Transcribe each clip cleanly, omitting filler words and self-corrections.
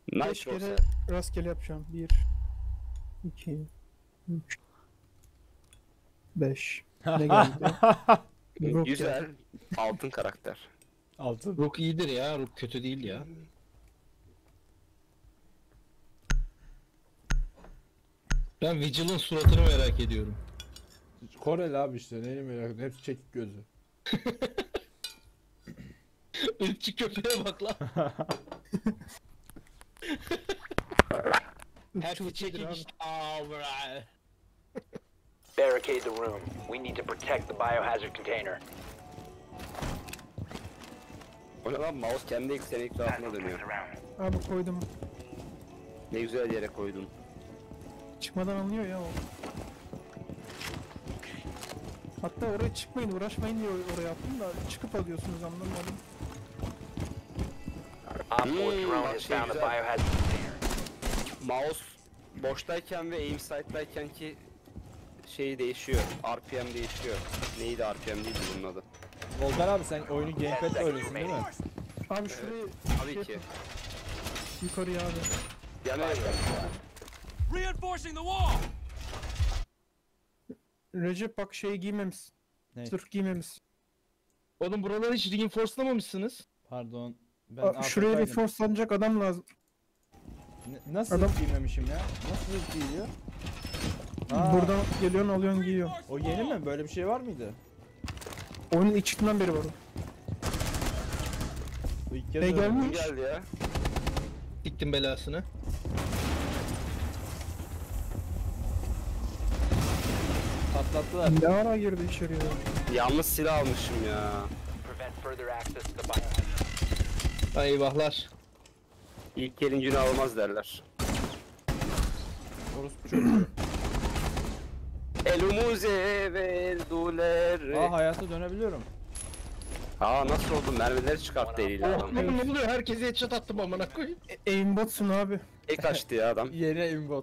5 Nice kere olsa. rastgele yapacağım. 1, 2, 3, 5. Ne geldi? Rook Güzel. geldi. Altın karakter. Altın. Rook iyidir ya. Rook kötü değil ya. Ben Vigil'ın suratını merak ediyorum. Koreli abi işte. Neyini merak ediyorum. Hepsi çekik gözü. Irkçı köpeğe bak lan. Hepsi çekik işte. Aa, bra. Barricade the room. We need to protect the biohazard container. O ne lan, mouse kendi ekseni etrafına dönüyor. Abi koydum. Ne güzel yere koydun. Çıkmadan anlıyor ya o. Hatta oraya çıkmayın, uğraşmayın diye oraya attım da çıkıp alıyorsunuz, anlamadım. Op 4 drone bak has şey found the güzel. biohazard container. Mouse boştayken ve aim sight'tayken ki şey değişiyor. RPM değişiyor. Neydi, RPM değildi bunun adı. Volkan abi sen oyunu gamepad'le oynuyorsun değil mi? Abi şurayı Tabii ki. yukarıya abi. Yani Reinforcing the wall! Recep bak şey giymemişsin. Ne? Sırf giymemişsin. Oğlum buraları hiç reinforcelamamışsınız. Pardon. Ben Şuraya AFK'ydim. reforcelanacak adam lazım. Nasıl Adam- giymemişim ya? Nasıl giyiyor? Aa, Buradan geliyorsun, alıyorsun, giyiyor. o yeni mi? Böyle bir şey var mıydı? Oyunun ilk çıktığından beri var o. Bu ilk kez Ne öyle. gelmiş? kim geldi ya? Diktim belasını. Patlattılar. Ne ara girdi içeriye? Yalnız silah almışım ya. Prevent further access to the biohazard. Ay eyvahlar. İlk gelin günü almaz derler. Orospu çocuğu. Elumuze verduler. Aa hayata dönebiliyorum. Aa, nasıl oldu? Mermileri çıkarttı eliyle adam. Oğlum ne oluyor? Herkese headshot attım amına koyayım. Aimbotsun abi. Tek açtı ya adam. Yeni aimbot.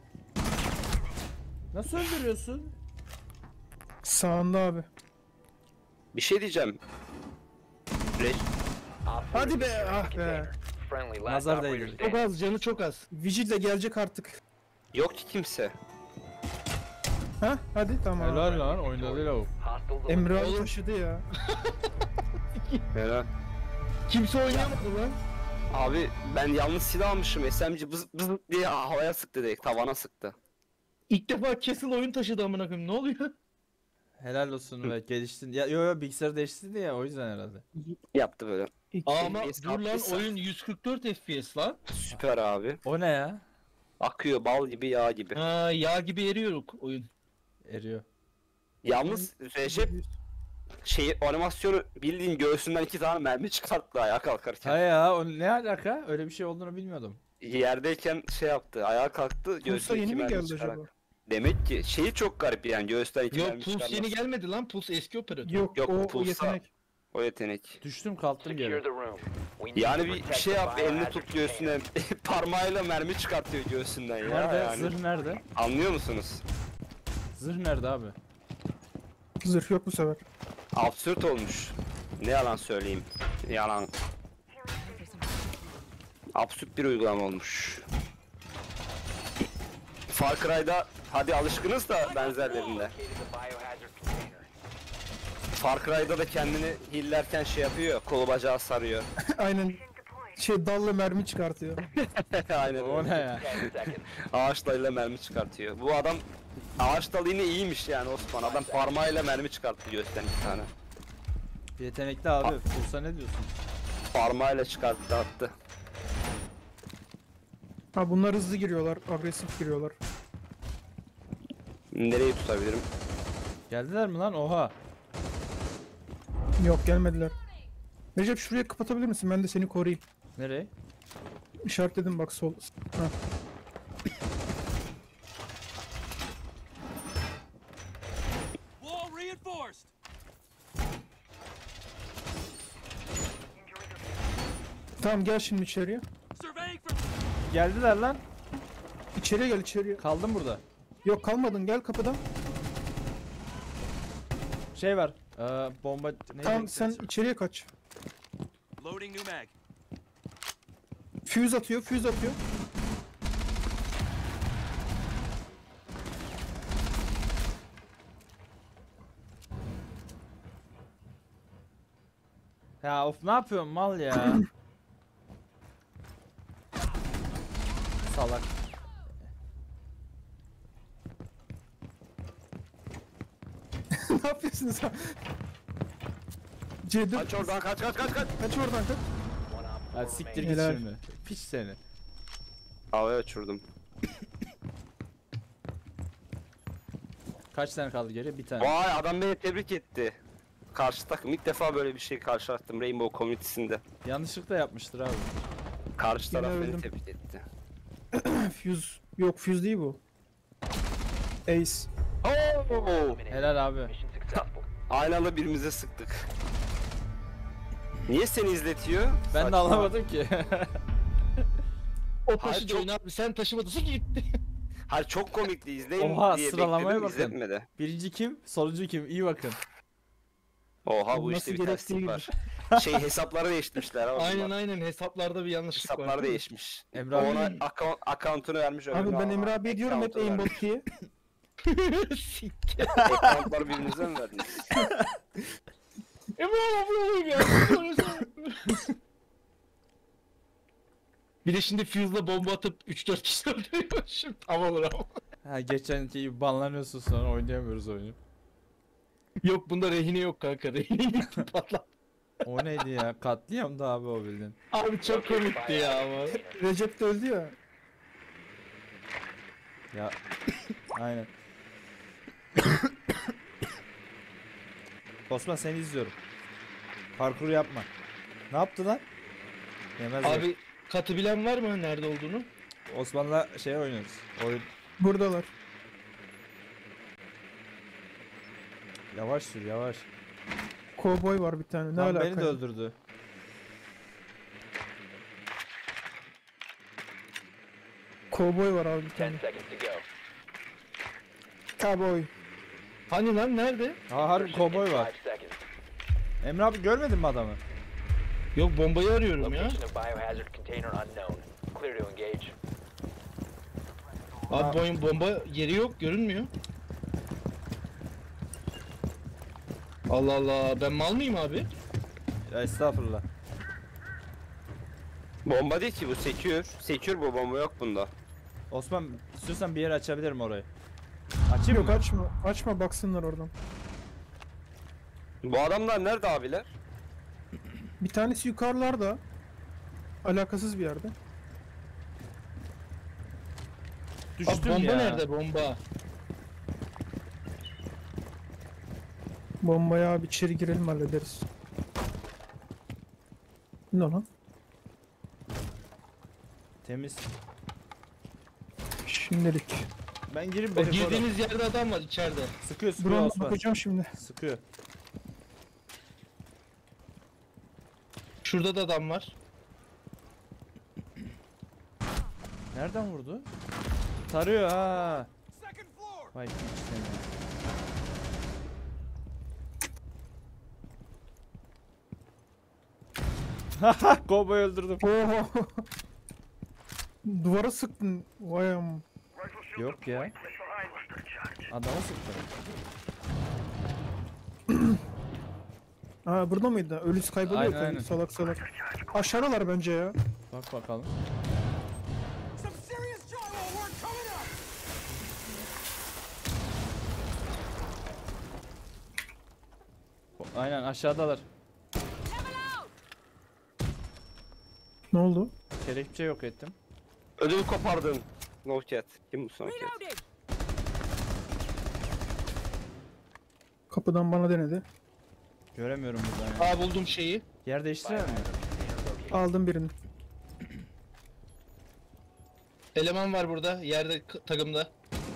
Nasıl öldürüyorsun? Sağında abi. Bir şey diyeceğim. Re- Op 4 Hadi be, securing the ah be. container. Friendly last Nazar operator değdi. Çok standing. az, canı çok az. Vigil de gelecek artık. Yok ki kimse. Ha? Hadi tamam. Helal lan oynadı lavuk. Hostiles Emre eliminated. abi Oğlum. taşıdı ya. Helal. Kimse oynayamadı lan. Abi ben yalnız silah almışım. SMG bız bız diye havaya sıktı direkt. Tavana sıktı. İlk defa Castle oyun taşıdı amına koyayım. Ne oluyor? Helal olsun ve geliştin. Ya yo bilgisayarı değiştirdi ya o yüzden herhalde. Yaptı böyle. Ama FPS dur lan, attıysa- oyun 144 FPS lan. Süper abi. O ne ya? Akıyor bal gibi, yağ gibi. Ha, yağ gibi eriyor oyun. Eriyor. Yalnız Recep şey animasyonu bildiğin göğsünden 2 tane mermi çıkarttı ayağa kalkarken. Ha ya o ne alaka? Öyle bir şey olduğunu bilmiyordum. Yerdeyken şey yaptı. Ayağa kalktı. Pulsa Göğsünden yeni 2 mi mermi geldi çıkarak. acaba? Demek ki şeyi çok garip yani, göğüsten 2 Yok, mermi Pulse çıkarması. yeni gelmedi lan. Pulse eski operatör. Yok, Yok, o Pulsar. yetenek. O yetenek. Düştüm kalktım Secure geri. the room. We need Yani to bir protect şey the yap, elini biohazard tut container. göğsüne. Parmağıyla mermi çıkartıyor göğsünden ya. Nerede? Yani. Zırh nerede? Anlıyor musunuz? Zırh nerede abi? Zırh yok bu sefer. Absürt olmuş. Ne yalan söyleyeyim. Yalan. Absürt bir uygulama olmuş. Far Cry'da hadi alışkınız da benzerlerinde. Located the biohazard container. Far Cry'da da kendini hillerken şey yapıyor, kolu bacağı sarıyor. Aynen. Şey dalla mermi çıkartıyor. Aynen O öyle. ne ya? 10 seconds. Ağaç dalıyla mermi çıkartıyor. Bu adam ağaç dalı yine iyiymiş yani Osman. Adam parmağıyla mermi çıkarttı göğüsten 2 tane. Yetenekli abi. Pulsa ne diyorsun? Parmağıyla çıkarttı, attı. Ha bunlar hızlı giriyorlar, agresif giriyorlar. Nereyi tutabilirim? Geldiler mi lan? Oha. Yok gelmediler. Recep şuraya kapatabilir misin? Ben de seni koruyayım. Nereye? İşaretledim bak sol. Ha. Wall reinforced! Tamam gel şimdi içeriye. Surveying for Geldiler lan. İçeriye gel içeriye. Kaldım burada. Yok kalmadın, gel kapıdan. Şey var. Bomba neydi? Tamam sen içeriye kaç. loading new mag. Fuse atıyor, fuse atıyor. Ya of ne yapıyorsun mal ya? Salak. Ne yapıyorsunuz sen? C4 Kaç oradan kaç. kaç oradan kaç. Hadi siktir git Helal. şimdi. Piç seni. Havaya uçurdum. Kaç tane kaldı geri? Bir tane. Vay adam beni tebrik etti. Karşı takım ilk defa böyle bir şey karşılaştım Rainbow Community'sinde. Yanlışlıkla yapmıştır abi. Karşı Yine taraf beni öldüm. tebrik etti. Fuse. Yok fuse değil bu. Ace. Oo! Helal abi. Mission successful. Aynı anda birbirimize sıktık. Niye seni izletiyor? Ben de Saçma. anlamadım ki. O Hayır, taşı çok- çok... abi sen taşımadın gitti. Hayır çok komikti izleyin Oha, diye sıralamaya bekledim bakın. izletmedi. Birinci kim? Sonuncu kim? İyi bakın. Oha bu Nasıl işte bir gerektiği terslik gibi. var. Şey hesapları değiştirmişler abi. Aynen bunlar. aynen hesaplarda bir yanlışlık var. Hesaplar değişmiş. Emre O abi. ona account'unu vermiş Abi öbürüne ben Emre abiye diyorum hep account'unu aimbot diye. Account'ları birbirinize mi verdiniz? Emre abi ya. Bir de şimdi fuse'la bomba atıp 3-4 kişi öldürüyor şimdi. Tam olur ama. Ha geçenki gibi banlanıyorsun sonra oynayamıyoruz oyunu. Yok bunda rehine yok kanka. Rehine gitti patlat. O neydi ya? Katliam da abi o bildin. Abi çok komikti ya ama. Recep de öldü ya. Ya aynen. Osman seni izliyorum. Parkur yapma. Ne yaptı lan? Yemezler. Abi katı bilen var mı nerede olduğunu? Osman'la şey oynuyoruz. Oyun. Buradalar. Yavaş sür yavaş. Cowboy var bir tane. Ne Lan alaka? beni de öldürdü. Cowboy var abi bir 10 tane. seconds to go. Cowboy. Hani lan nerede? Ha harbi kovboy var. 5 seconds. Emre abi görmedin mi adamı? Yok bombayı arıyorum ya. Location of biohazard container unknown. Clear to engage. Abi bomba yeri yok görünmüyor. Allah Allah ben mal mıyım abi? Ya estağfurullah. Bomba değil ki bu secure. Secure bu bomba yok bunda. Osman istiyorsan bir yer açabilirim orayı. Açayım Yok mı? açma. Açma baksınlar oradan. Bu adamlar nerede abiler? Bir tanesi yukarılarda. Alakasız bir yerde. Abi Düştüm bomba ya. nerede bomba? Bombaya abi içeri girelim hallederiz. Ne lan? Temiz. Şimdilik. Ben girip O beni koru. girdiğiniz yerde adam var içeride. Sıkıyor sıkıyor Drone Osman. bakacağım şimdi. Sıkıyor. Şurada da adam var. Nereden vurdu? Tarıyor ha. Vay piç seni. Haha kovboy öldürdüm. Oho. Duvara sıktın. Vay am. Yok ya. Adama sıktı. Ha burada mıydı? Ölüsü kayboluyor Aynen, tabii. aynen. Salak salak. Aşağıdalar bence ya. Bak bakalım. Aynen aşağıdalar. Ne oldu? Kelepçe yok ettim. Ödül kopardın. No cat. Kim bu son cat? Kapıdan bana denedi. Göremiyorum buradan ya. Aa buldum şeyi. Yer değiştirelim mi? Aldım birini. Eleman var burada yerde takımda.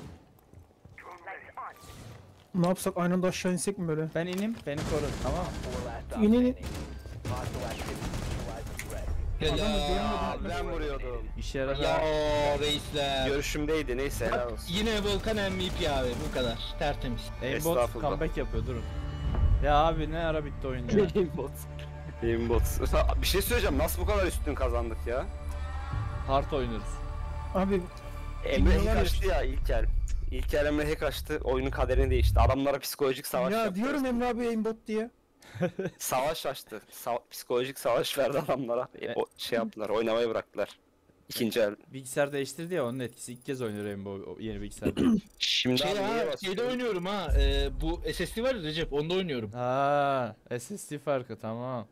Ne yapsak aynı anda aşağı insek mi böyle? Ben ineyim, beni koru. Tamam. 4 last stop İn, in, in. standing. Hostile activity. Neutralize the threat. Gel Aa, ya. ben vuruyordum. İşe yarar. Ya reisler. Görüşümdeydi neyse helal Bak, olsun. yine Volkan MVP abi bu kadar. Tertemiz. Aimbot Estağfurullah. comeback yapıyor durun. Ya abi ne ara bitti oyun ya. Aimbot. Aimbot. Bir şey söyleyeceğim nasıl bu kadar üstün kazandık ya? Hard oynarız. Abi Emre Bilmiyorlar hack açtı ya İlker. İlker Emre hack açtı. Oyunun kaderini değişti. Adamlara psikolojik savaş ya yaptı. diyorum Emre abi aimbot diye. Savaş açtı. Psikolojik savaş verdi adamlara. O şey yaptılar. Oynamayı bıraktılar. İkinci el. Bilgisayar değiştirdi ya, onun etkisi. İlk kez oynuyor Rainbow o yeni bilgisayarda. Şimdi Şey abi neye ha, basıyor? şeyde oynuyorum ha. Bu SSD var ya Recep, onda oynuyorum. Ha, SSD farkı, tamam.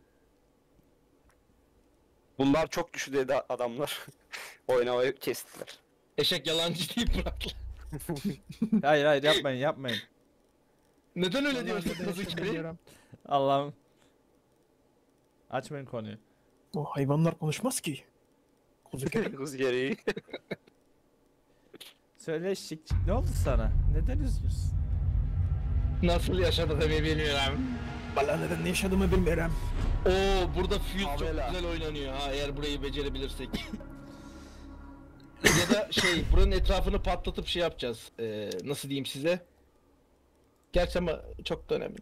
Bunlar çok güçlü dedi adamlar. Oynamayı kestiler. Eşek yalancı deyip bıraktılar. Hayır hayır, yapmayın yapmayın. Neden öyle Vallahi diyorsun neden kızı yaşadım kere? diyorum. Allah'ım. Açmayın konuyu. O hayvanlar konuşmaz ki. Kuzu köpek. Kız gereği. Söyle şık, ne oldu sana? Neden üzgünsün? Nasıl yaşadı tabii bilmiyorum. Valla neden ne yaşadığımı bilmiyorum. Oo, burada Fuse çok Favela. güzel oynanıyor ha, eğer burayı becerebilirsek. Ya da şey, buranın etrafını patlatıp şey yapacağız. Nasıl diyeyim size? Gerçi ama çok da önemli.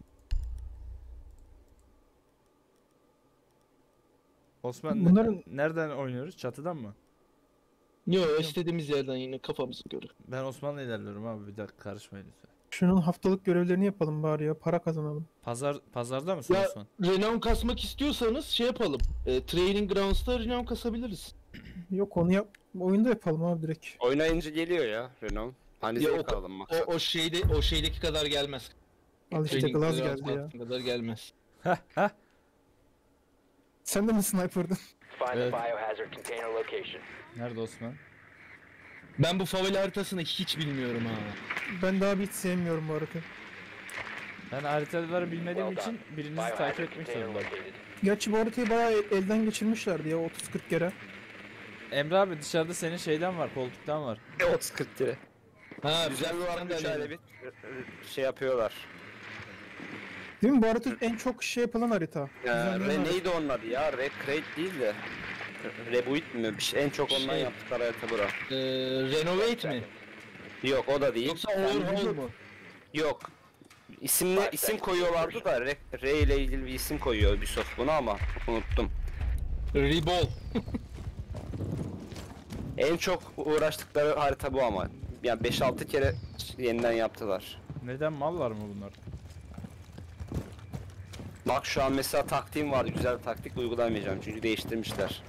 Osman Bunların- nereden oynuyoruz? Çatıdan mı? Yo, istediğimiz yerden yine kafamıza göre. Ben Osman'la ilerliyorum abi, bir dakika karışmayın lütfen. Şunun haftalık görevlerini yapalım bari ya. Para kazanalım. Pazarda mısın Ya Osman? renown kasmak istiyorsanız şey yapalım. Training Grounds'ta renown kasabiliriz. Yok onu yap. Oyunda yapalım abi direkt. Oynayınca geliyor ya Renault. Hani Ya zevk alalım maksat. O şeydeki kadar gelmez. Al işte Training Glaz Grounds geldi ya. kadar gelmez. Heh. Sen de mi sniper'dın? Find Evet. the biohazard container location. Nerede Osman? Ben bu favela haritasını hiç bilmiyorum ha. Ben daha hiç sevmiyorum bu haritayı. Ben haritaları bilmediğim Well done. için birinizi Biohazard takip etmek container zorundayım. located. Gerçi bu haritayı bayağı elden geçirmişlerdi ya 30-40 kere. Emre abi, dışarıda senin şeyden var, koltuktan var. 30-40 lira. Ha, Güzel bir sen var de 3 ayda öyle. bir şey yapıyorlar. Değil mi? Bu harita en çok şey yapılan harita. Ya, Düzenlenen harita. neydi onun adı ya? Recreate değil de. Reboot mi? Bir şey, en çok ondan Şey- yaptıkları harita bura. Renovate mi? Yok o da değil. Yoksa overhaul mu? Yok. İsim koyuyorlardı da R ile ilgili bir isim koyuyor Ubisoft buna ama unuttum. Rebol. En çok uğraştıkları harita bu ama. Yani 5-6 kere yeniden yaptılar. Neden, mallar mı bunlar? Bak şu an mesela taktiğim vardı. Güzel bir taktik uygulamayacağım çünkü değiştirmişler.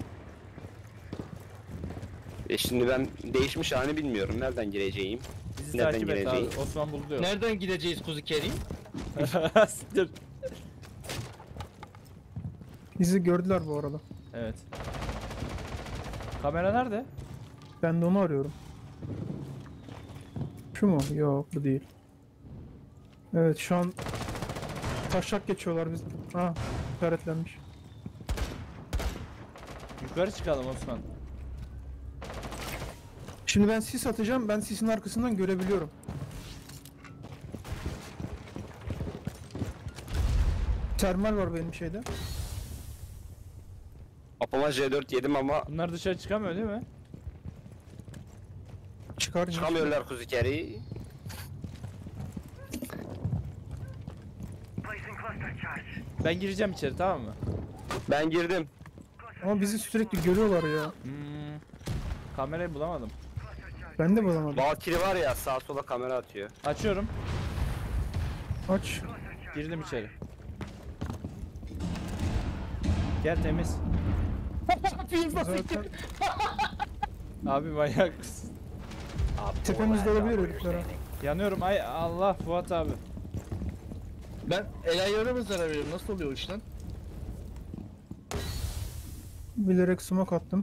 Şimdi ben değişmiş halini bilmiyorum. Nereden gireceğim? Bizi Nereden takip et abi. gireceğim? Osman buluyor. Nereden gideceğiz kuzu keri? Siktir. Bizi gördüler bu arada. Evet. Kamera nerede? Ben de onu arıyorum. Şu mu? Yok bu değil. Evet şu an taşak geçiyorlar biz. Ha işaretlenmiş. Yukarı çıkalım Osman. Şimdi ben sis atacağım. Ben sisin arkasından görebiliyorum. Termal var benim şeyde. Apama C4 yedim ama Bunlar dışarı çıkamıyor değil mi? Çıkar. çıkamıyorlar kuzu keri. Ben gireceğim içeri, tamam mı? Ben girdim. Ama bizi sürekli görüyorlar ya. Kamerayı bulamadım. Ben de bulamadım. Valkyrie var ya sağa sola kamera atıyor. Açıyorum. Aç. Girdim içeri. Gel, temiz. Zaten Abi manyak mısın? Op 4 tepemizde last olabilir operator herifler ha. standing. Yanıyorum, ay Allah Fuat abi. Ben el ayarıma zarar veriyorum. Nasıl oluyor o iş lan? Bilerek smoke attım.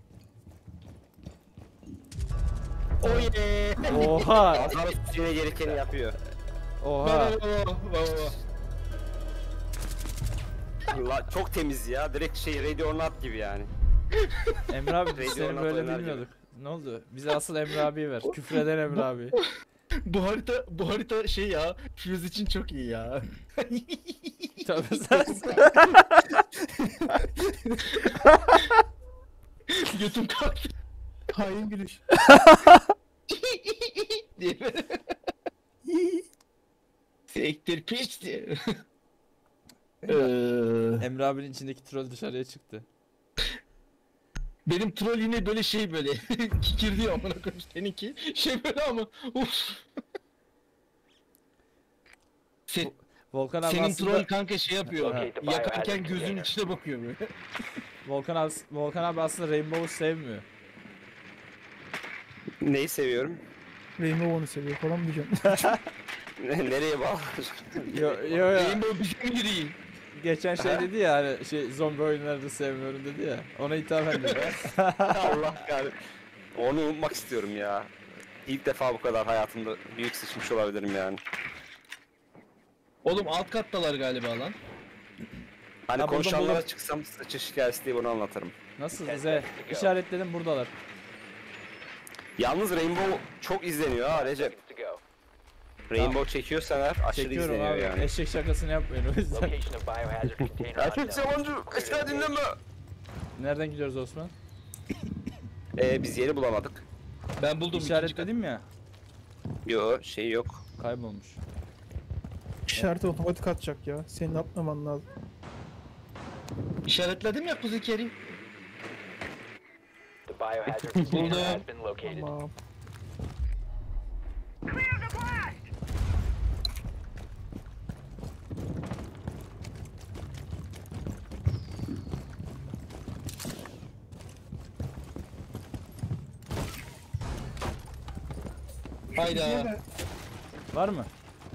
Oh yeah! Oha. Azar yine gerekeni yapıyor. Oha. Çok temiz ya. Direkt şey Ready or Not gibi yani. Emre abi, biz Radio seni Onat böyle oynar bilmiyorduk. Ne oldu? Bize asıl Emre abiyi ver. Küfreden Emre abi. Bu harita şey ya, Fuse için çok iyi ya. Tövbe sen. Götüm kalktı Hain gülüş. diye. Sektir pişti. Emre abinin içindeki troll dışarıya çıktı. Benim troll yine böyle şey böyle kikirdiyor amına koyayım, seninki şey böyle ama uf. Volkan abi Senin aslında troll kanka şey yapıyor. Okay, the Yakarken biohazard gözünün container. içine bakıyor böyle. Volkan abi aslında Rainbow'u sevmiyor. Neyi seviyorum? Rainbow onu seviyor falan diyeceğim. Nereye bağlı? Yo. Rainbow bizim gibi değil. Geçen şey dedi ya hani zombi oyunlarını sevmiyorum dedi ya. Ona ithafen dedi. Allah kahretsin. Onu unutmak istiyorum ya. İlk defa bu kadar hayatımda büyük sıçmış olabilirim yani. Oğlum alt kattalar galiba lan. Hani Ha, buldum, konuşanlara buldum. çıksam sıçış hikayesi diye bunu anlatırım. Nasıl size? İşaretledim buradalar. Yalnız Rainbow çok izleniyor ha Recep. Seconds to go. Rainbow çekiyorsan eğer aşırı Çekiyorum izleniyor abi. yani. Eşek şakasını yapmayın o yüzden. Location of biohazard container Erkek unknown. yabancı eşya dinleme. Nereden gidiyoruz Osman? Biz yeri bulamadık. Ben buldum. İşaretledim ya. Yo şey yok. Kaybolmuş. İşareti otomatik atacak ya. Senin atmaman lazım. İşaretledim ya kuzu keri. The biohazard container has been located. Tamam. Hayda. Var mı?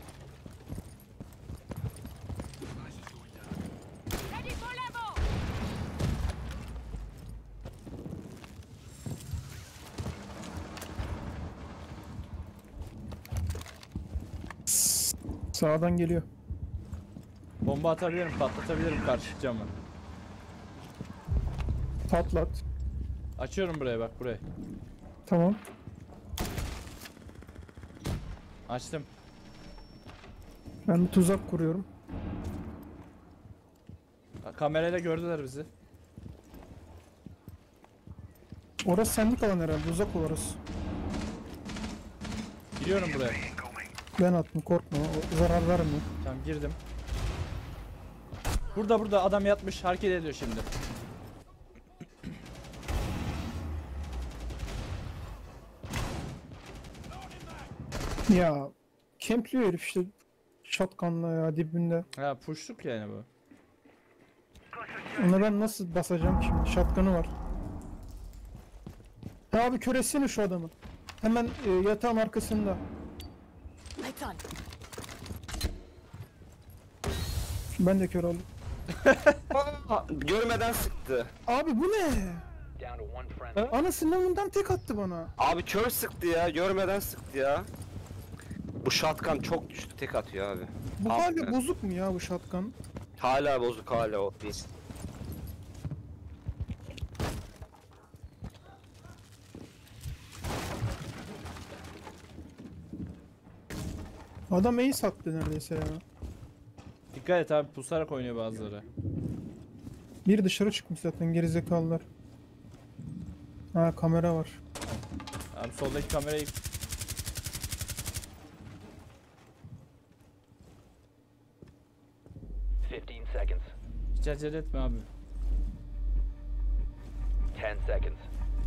Sağdan geliyor. Bomba atabilirim, patlatabilirim karşı camı. Patlat. Açıyorum buraya bak buraya. Tamam. Açtım. Ben bir tuzak kuruyorum. Kamerayla gördüler bizi. Orası senlik alan herhalde. Uzak orası. Giriyorum buraya. Ben attım, korkma. O zarar vermiyor. Tamam girdim. Burada adam yatmış, hareket ediyor şimdi. Ya kempliyor herif işte. Shotgun'la ya dibinde. Ha push'luk yani bu. Ona ben nasıl basacağım ki şimdi? Shotgun'u var. Ya abi kör etsene şu adamı. Hemen yatağın arkasında. Lights on. Ben de kör oldum. Görmeden sıktı. Abi bu ne? Down to one friendly. Anasından tek attı bana. Abi kör sıktı ya. Görmeden sıktı ya. Bu shotgun çok güçlü tek atıyor abi. Bu Abi, hala bozuk mu ya bu shotgun? Hala bozuk hala o biz. Adam ace attı neredeyse ya. Dikkat et abi, pusarak oynuyor bazıları. Bir dışarı çıkmış zaten gerizekalılar. Ha kamera var. Abi soldaki kamerayı 15 seconds. hiç acele etme abi. 10 seconds.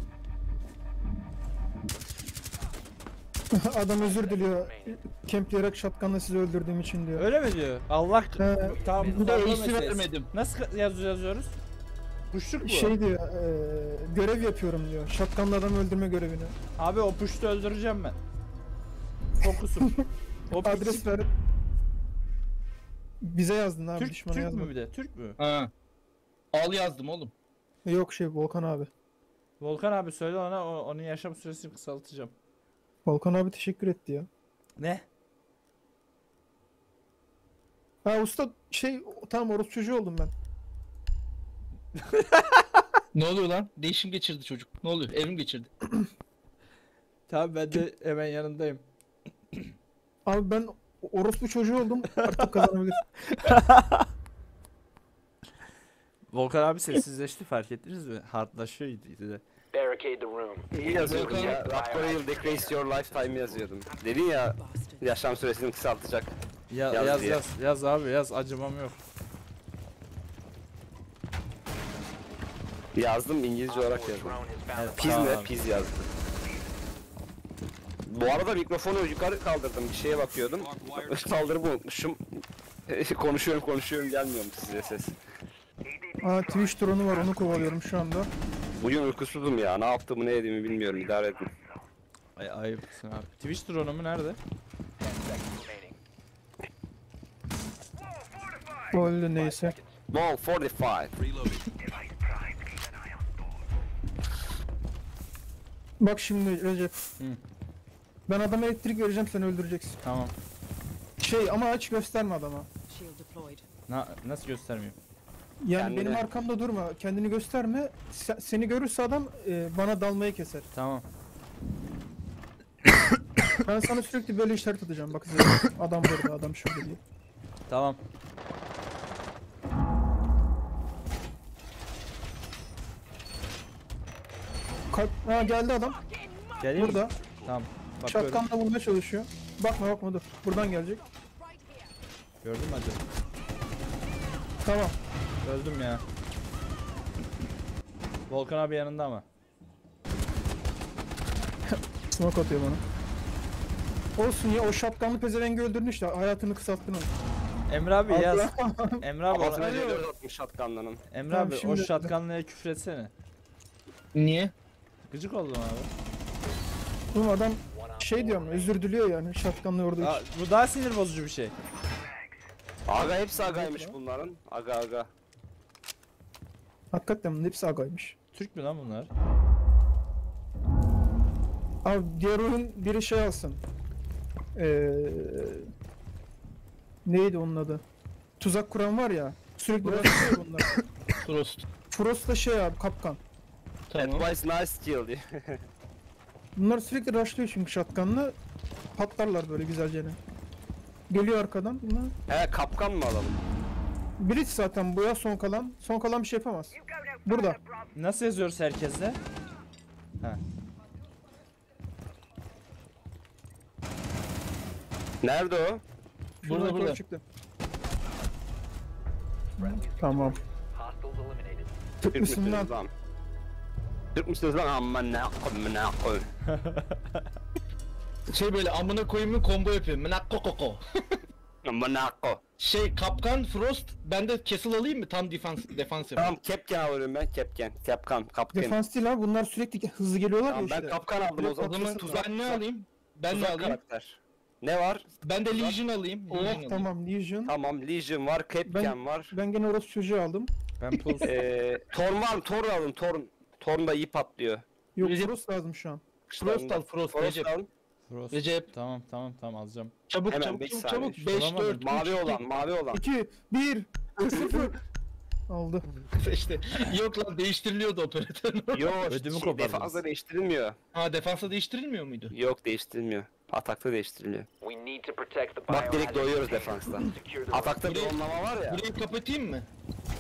Adam özür diliyor. Kempleyerek shotgun'la sizi öldürdüğüm için diyor. Öyle mi diyor? Allah He, tamam Bu da pardon ölçü meselesi. vermedim. Nasıl yazıyoruz? Push'luk bu. şey diyor, görev yapıyorum diyor. Shotgun'la adam öldürme görevini. Abi o push'tu öldüreceğim ben. Fokusum. O Adres ver. Bize yazdın abi, Türk, düşmana Türk yazma. mü bir de? Türk mü? Ha. Al yazdım oğlum. Yok şey Volkan abi. Volkan abi söyle ona onun yaşam süresini kısaltacağım. Volkan abi teşekkür etti ya. Ne? Ha usta şey tamam orospu çocuğu oldum ben. Ne oluyor lan? Değişim geçirdi çocuk. Ne oluyor? Evrim geçirdi. Tamam ben de hemen yanındayım. Abi ben orospu çocuğu oldum. Artık kazanabilir. Volkan abi sessizleşti, fark ettiniz mi? Hardlaşıyor de. Barricade the room. İyi yazıyordum Volkan- ya. Raptorial decrease your lifetime yazıyordum. Dedin ya yaşam süresini kısaltacak. Yaz Yaz diye. yaz abi yaz, acımam yok. Yazdım İngilizce olarak Op 4 yazdım. drone has found the Piz Tamam. ne? Piz yazdım. Bu arada mikrofonu yukarı kaldırdım. Bir şeye bakıyordum. Kaldırıp unutmuşum. konuşuyorum gelmiyor mu size ses? Aa, Twitch drone'u var, onu kovalıyorum şu anda. Bugün uykusuzum ya. Ne yaptığımı ne yediğimi bilmiyorum. İdare edin. Ayıpsın abi. Twitch drone'u mu nerede? 10 seconds remaining. O öldü neyse. Ball 45. Bak şimdi Recep. Hı. Ben adama elektrik vereceğim, sen öldüreceksin. Tamam. Ama aç gösterme adama. Shield deployed. Nasıl göstermeyeyim? Yani Kendine- benim arkamda durma, kendini gösterme. Seni görürse adam bana dalmayı keser. Tamam. Ben sana sürekli böyle işaret atacağım. Bak Recep, adam burada, adam şurada diye. Tamam. Ha, geldi adam. Geleyim mi? Burada. Tamam. Bakıyorum. Şatkanla vurmaya çalışıyor. Bakma dur. Buradan gelecek. Gördün mü acaba? Tamam. Öldüm ya. Volkan abi yanında ama. Smoke atıyor bana. Olsun ya, o şatkanlı pezevengi öldürdün işte. Hayatını kısalttın onu. Emre abi yaz. Allah. Emre abi, Kafasına ona... C4 atmış shotgun'lanın. Emre Tamam, abi o şimdi- şatkanlıya küfretsene. Niye? Gıcık oldum abi. Oğlum adam One op şey diyorum, özür diliyor yani şatkanlı orada. Aa, bu daha sinir bozucu bir şey. Aga hepsi agaymış bunların. Aga. Hakikaten bunun hepsi agaymış. Türk mü lan bunlar? Abi diğer oyun biri şey alsın. Neydi onun adı? Tuzak kuran var ya. Sürekli başlıyor bunlar. Frost. Frost da şey abi, kapkan. Tamam. Advice nice kill diye. Bunlar sürekli rushlıyor çünkü shotgun'la. Patlarlar böyle güzelce. Geliyor arkadan. Bunlar. He kapkan mı alalım? Bridge zaten bu ya, son kalan. Son kalan bir şey yapamaz. Burada. Nasıl yazıyoruz herkesle? Nerede o? Şuradan Burada. yukarı çıktı. Tamam. hostiles eliminated. Türk Türk müsün lan? müsünüz lan? Türk müsünüz lan? Amına koy. Şey böyle amına koyayım combo yapıyor. Mınakko koko. Amına koy. Şey kapkan Frost, ben de Castle alayım mı? Tam defans yapayım. Tamam Kepken alıyorum ben Kepken. Kapkan. Defans değil abi, bunlar sürekli hızlı geliyorlar Tamam ya ben işte. kapkan aldım o O zaman. zaman ben ne alayım? Ben ne Tuzak alayım? karakter. Ne var? Ben de Legion alayım. Oh Legion alayım. tamam, Legion. Tamam Legion var, Kepken var. Ben gene orası çocuğu aldım. Ben puls. Torn var mı? Torn alın. Torn da iyi patlıyor. Yok, Recep- Frost lazım şu an. Frost al Frost. Recep. alın. Frost. Recep. Tamam alacağım. Çabuk Hemen çabuk beş çabuk saniye. çabuk. 5 Bulamadım. 4 Mavi olan. 2, 1, 0. Aldı. işte. Yok lan değiştiriliyordu operatör. Yok, Ödümü kopardınız. defansa değiştirilmiyor. Ha defansa değiştirilmiyor muydu? Yok değiştirilmiyor. Atakta değiştiriliyor. We need to protect the Bak direkt biohazard doyuyoruz container. defansta. Secure the room. Atakta bir Burayı- onlama var ya. Burayı kapatayım mı?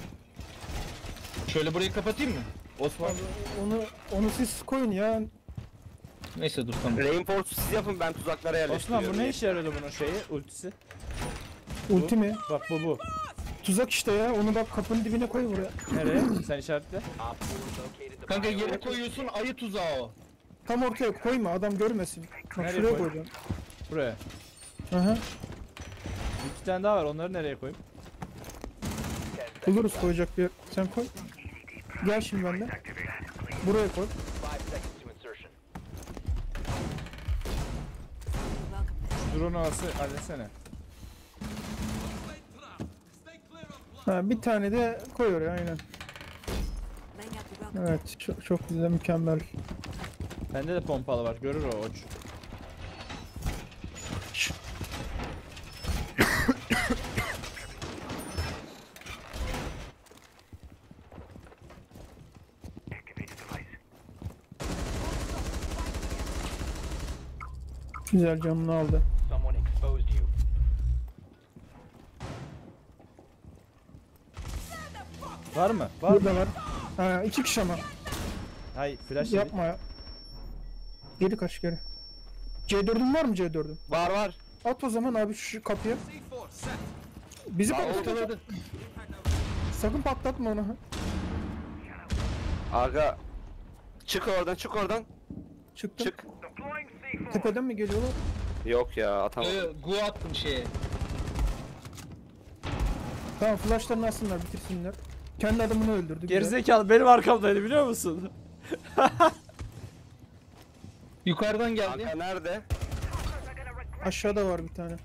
Şöyle burayı kapatayım mı? Osman. Onu siz koyun ya. Neyse dur tamam. Reinforce siz yapın ben tuzaklara yerleştiriyorum. Osman bu ne işe yarıyordu bunun şeyi? Ultisi. Ulti mi? Bak bu. Tuzak işte ya. Onu bak kapının dibine koy buraya. Nereye? Sen işaretle. Op 4 located the Kanka yere biohazard koyuyorsun ayı tuzağı o. Tam ortaya koyma, adam görmesin. Bak Nereye şuraya koy? koyacağım. Buraya. Aha. İki tane daha var. Onları nereye koyayım? Buluruz koyacak bir yer. Sen koy. Gel şimdi benden. Buraya koy. 5 seconds to insertion. Welcome. Drone havası halletsene. Ha, bir tane de koy oraya, aynen. Laying out the welcome. Evet, çok güzel, mükemmel. Bende de pompalı var. Görür o oç. Güzel, canını aldı. Someone exposed you. Var mı? Var mı? Burada var. Ha, 2 kişi ama. Hay flash yedik. Yapma ya. Geri kaç geri. C4'ün var mı C4'ün? Var. At o zaman abi şu kapıya. Bizi patlatacak. Ortaladı. Sakın patlatma onu. Aga çık oradan, çık oradan. Çıktım. Çık. Tepeden mi geliyorlar? Yok ya, atamadım. Gu attım şeye. Tamam flashlarını alsınlar bitirsinler. Kendi adamını öldürdü. güzel. Gerizekalı benim arkamdaydı biliyor musun? Yukarıdan geldi. Kanka nerede? Aşağıda var bir tane.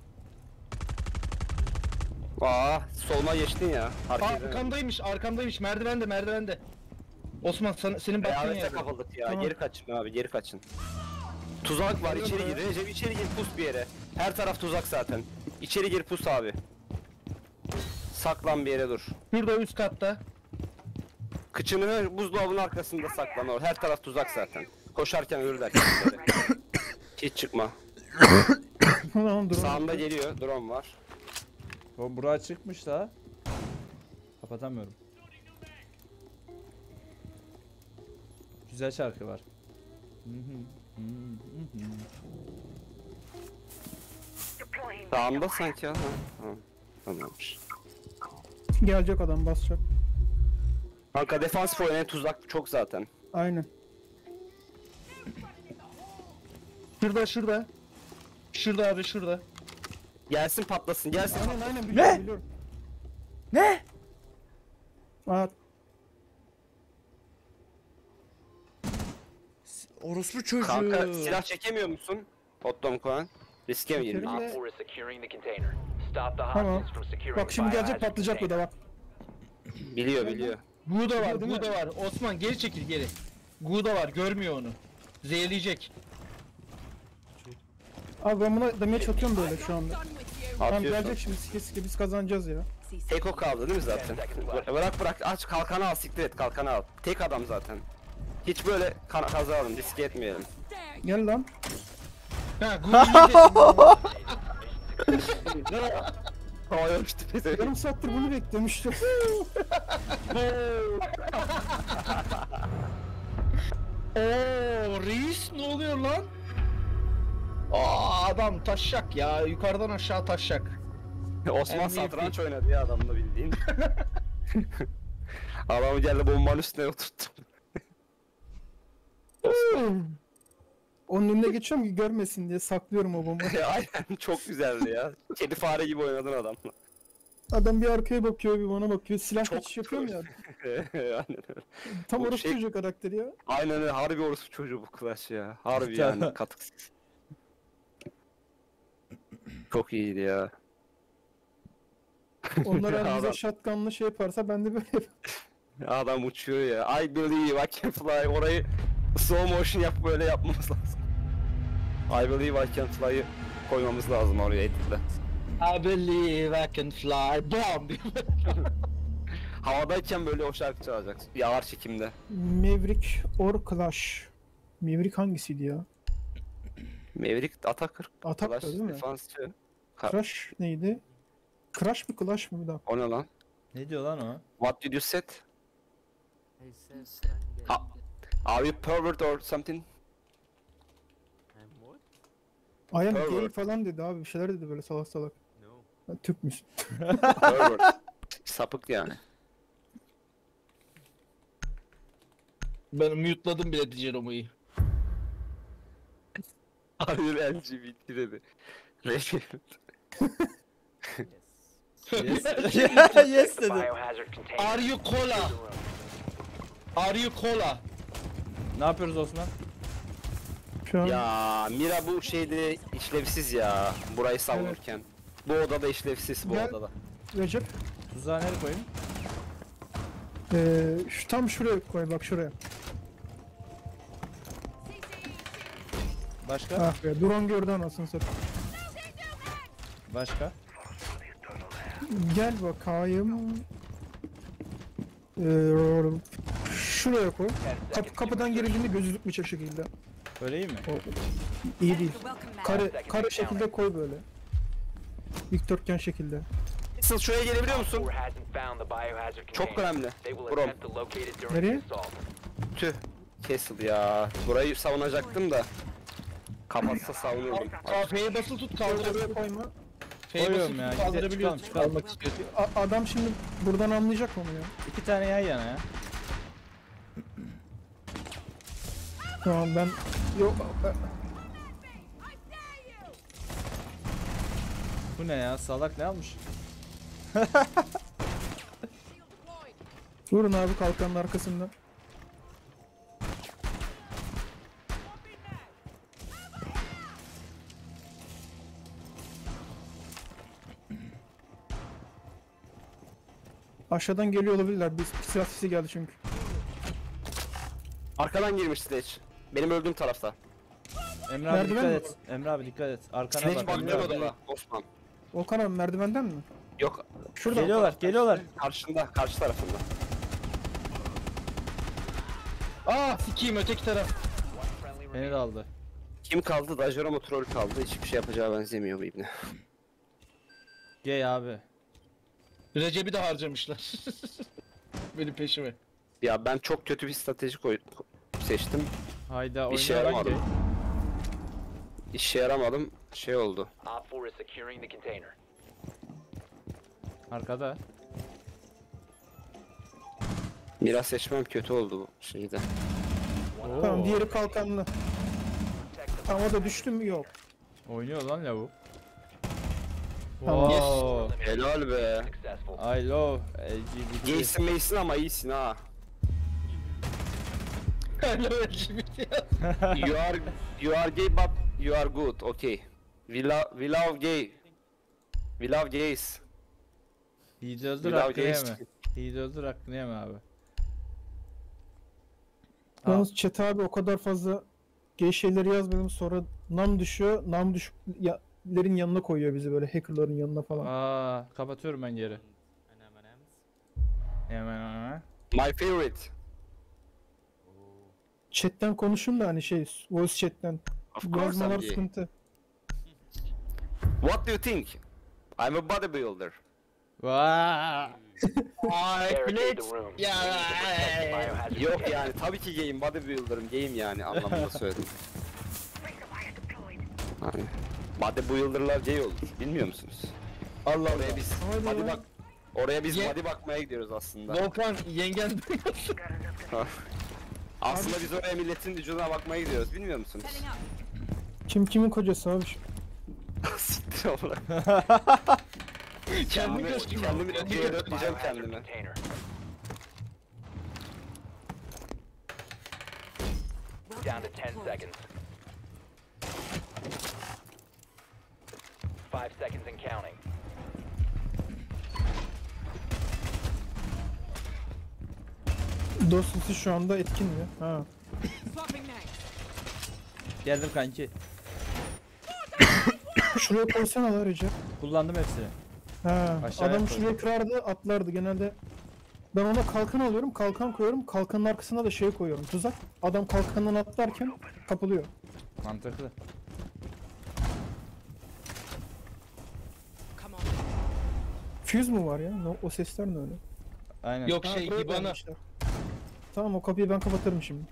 Aa, soluma geçtin ya. Arkamdaymış. Merdivende. Osman senin baktığın Rehavete yerde. kapıldık ya. Tamam. Geri kaçın abi, geri kaçın. Tuzak var, içeri gir. Recep içeri gir, pus bir yere. Her taraf tuzak zaten. İçeri gir, pus abi. Saklan bir yere dur. Şurada üst katta. Kıçını buzdolabının arkasında saklan or. Her taraf tuzak zaten. Koşarken ölürler kendileri. Hiç çıkma. Tamam dur. Sağında geliyor, drone var. O bura çıkmış da. Kapatamıyorum. Güzel şarkı var. Sağında sanki ha. Tamam. Tamammış. Gelecek adam basacak. Kanka defansif oynayan tuzak çok zaten. Aynen. Şurada. Şurada abi şurada. Gelsin patlasın, gelsin. Aynen biliyorum, Ne? biliyorum. Ne? Aa, Orospu çocuğu. Kanka silah çekemiyor musun? Ottom Kohan. Riske mi Çekerim girdin? de- Op 4 is securing the container. Stop the Tamam. hostiles from securing bak the şimdi gelecek biohazard patlayacak bu da container. bak. Biliyor. Gu da var. Değil mi? Gu da var. Osman geri çekil geri. Gu da var. Görmüyor onu. Zehirleyecek. Abi ben buna damage atıyorum böyle şu anda. Tamam Atıyorsun. gelecek şimdi sike biz kazanacağız ya. Tek o kaldı değil mi zaten? Bırak aç kalkanı al, siktir et kalkanı al. Tek adam zaten. Hiç böyle kaza alın, riske etmeyelim. Gel lan. Ha Gu'yu Havaya uçtu pezevenk. Yarım saattir bunu beklemiştim. Ooo reis ne oluyor lan? Aa adam taşşak ya. Yukarıdan aşağı taşşak. Osman MVP. satranç oynadı ya adamla bildiğin. Adamı geldi bombanın üstüne oturttu. Onun önüne geçiyorum ki görmesin diye saklıyorum o bombayı. Aynen çok güzeldi ya. Kedi fare gibi oynadın adamla. Adam bir arkaya bakıyor bir bana bakıyor. Silah Çok geçiş yapıyorum ya. Aynen öyle. Tam Bu orası şey- çocuğu karakteri ya. Aynen öyle. Harbi orospu çocuğu bu Clash ya. Harbi Tamam. yani katıksız. Çok iyiydi ya. Onlar eğer bize Adam- shotgun'la şey yaparsa ben de böyle yaparım. Adam uçuyor ya. I believe I can fly. Orayı slow motion yap böyle yapmamız lazım. I believe I can fly'ı koymamız lazım oraya editle. I believe I can fly. Bom diyor. Havadayken böyle o şarkı çalacak. Bir ağır çekimde. Maverick or Clash. Maverick hangisiydi ya? Maverick Atakır. Atak da Clash değil mi? defansçı. Crash neydi? Crash mı Clash mı bir dakika? O ne lan? Ne diyor lan o? What did you set? Are you pervert or something? I am Pervert. gay falan dedi abi bir şeyler dedi böyle salak salak. Ha, Türkmüş. Pervert. Sapık yani. Ben mute'ladım bile Dijeromo'yu. Hayır LGBT dedi. Recep. Yes, yes The dedi. biohazard container. Are you cola? Are you cola? Ne yapıyoruz Osman? Şu an Ya Mira bu şeyde işlevsiz ya. Burayı savunurken. Bu odada işlevsiz bu Gel. odada. Recep Tuzağı nereye koyayım? şu tam şuraya koy bak şuraya. Başka? Ah be drone gördü anasını satayım. Başka? Gel bakayım. Şuraya koy. Kapıdan girildiğinde gözü tutmayacak şekilde. Öyle iyi mi? O, iyi değil. Welcome mat. Kare şekilde koy böyle. Dikdörtgen şekilde. Asıl şuraya gelebiliyor musun? Op 4 hasn't found the biohazard Çok container. önemli. They will Brom. attempt to locate it during Nereye? the assault. Tüh. Castle ya. Burayı savunacaktım da. Kapatsa savunurdum. F'ye basılı tut kaldırabiliyor. Oraya koyma. F'ye Koyuyorum basılı ya, tut gidelim, kaldırabiliyorsun. çıkalım. Almak istiyorsun. Adam şimdi buradan anlayacak onu ya. 2 tane yan yana ya. Tamam ben yok Bu ne ya? Salak ne almış? vurun abi kalkanın arkasından. Aşağıdan geliyor olabilirler. Bir silah sesi geldi çünkü. Arkadan girmiş Sledge. Benim öldüğüm tarafta. Emre abi Merdiven dikkat mi et. Emre abi dikkat et. Arkana Sledge bak. bak Emre ne abi. odada Osman. Volkan abi merdivenden mi? Yok. Şurada. Geliyorlar, geliyorlar. Karşında, karşı tarafında. Aa sikiyim öteki taraf. Beni de aldı. Kim kaldı? Dajero mu troll kaldı? Hiçbir şey yapacağı benzemiyor bu ibne. Gey abi. Recep'i de harcamışlar. Benim peşime. Ya ben çok kötü bir strateji seçtim. Hayda İşe oyna lan yaramadı. gey. İşe yaramadım. Şey oldu. Op 4 is securing the container. Arkada. Biraz seçmem kötü oldu bu şeyde. Tamam Oo. diğeri kalkanlı. Ama da düştü mü? Yok. Oynuyor lan lavuk. Tamam. Wow. Helal be. Successful. I love LGBT. Gaysin meysin ama iyisin ha. You are gay but you are good. Okay. We love gay. We love gays. Yiğit öldür We love hakkını gays. yeme. Yiğit öldür hakkını yeme abi. Yalnız chat abi o kadar fazla gay şeyleri yazmadım sonra nam düşüyor. Nam düşüklerin yanına koyuyor bizi böyle hackerların yanına falan. Aa, kapatıyorum ben geri. Hemen. My favorite. Chat'ten konuşun da hani şey voice chat'ten. Of course I'm Yazmalar gay. sıkıntı. What do you think? I'm a bodybuilder. Vaa. Barricade the room. We Ya. need to protect the biohazard Yok container. yani tabii ki gayim, bodybuilder'ım, gayim yani anlamında söyledim. Yani bodybuilder'lar gay olur. Bilmiyor musunuz? Allah Oraya biz Hadi body ya. bak oraya biz Ye- body bakmaya gidiyoruz aslında. Volkan yengen duymasın. Aslında biz oraya milletin vücuduna bakmaya gidiyoruz. Bilmiyor musunuz? Setting up. Kim kimin kocası abi? Siktir olarak. Kendimi göstereyim. Kendimi Kendimi C'ye göstereyim. diyeceğim Biohazard kendime. container. Down to 10 seconds. 5 seconds and counting. Dosyası şu anda etkin mi? Ha. Swapping mags. Geldim kanki. Şuraya koysana la Recep. Kullandım hepsini. Ha. Aşağıya Adam koy. şuraya kırardı atlardı genelde. Ben ona kalkan alıyorum, kalkan koyuyorum. Kalkanın arkasına da şey koyuyorum. Tuzak. Adam kalkandan atlarken kapılıyor. Mantıklı. Come on. Fuse mu var ya? O sesler ne öyle? Aynen. Yok Ha, şey buraya İBAN'a. koymuşlar. Tamam o kapıyı ben kapatırım şimdi.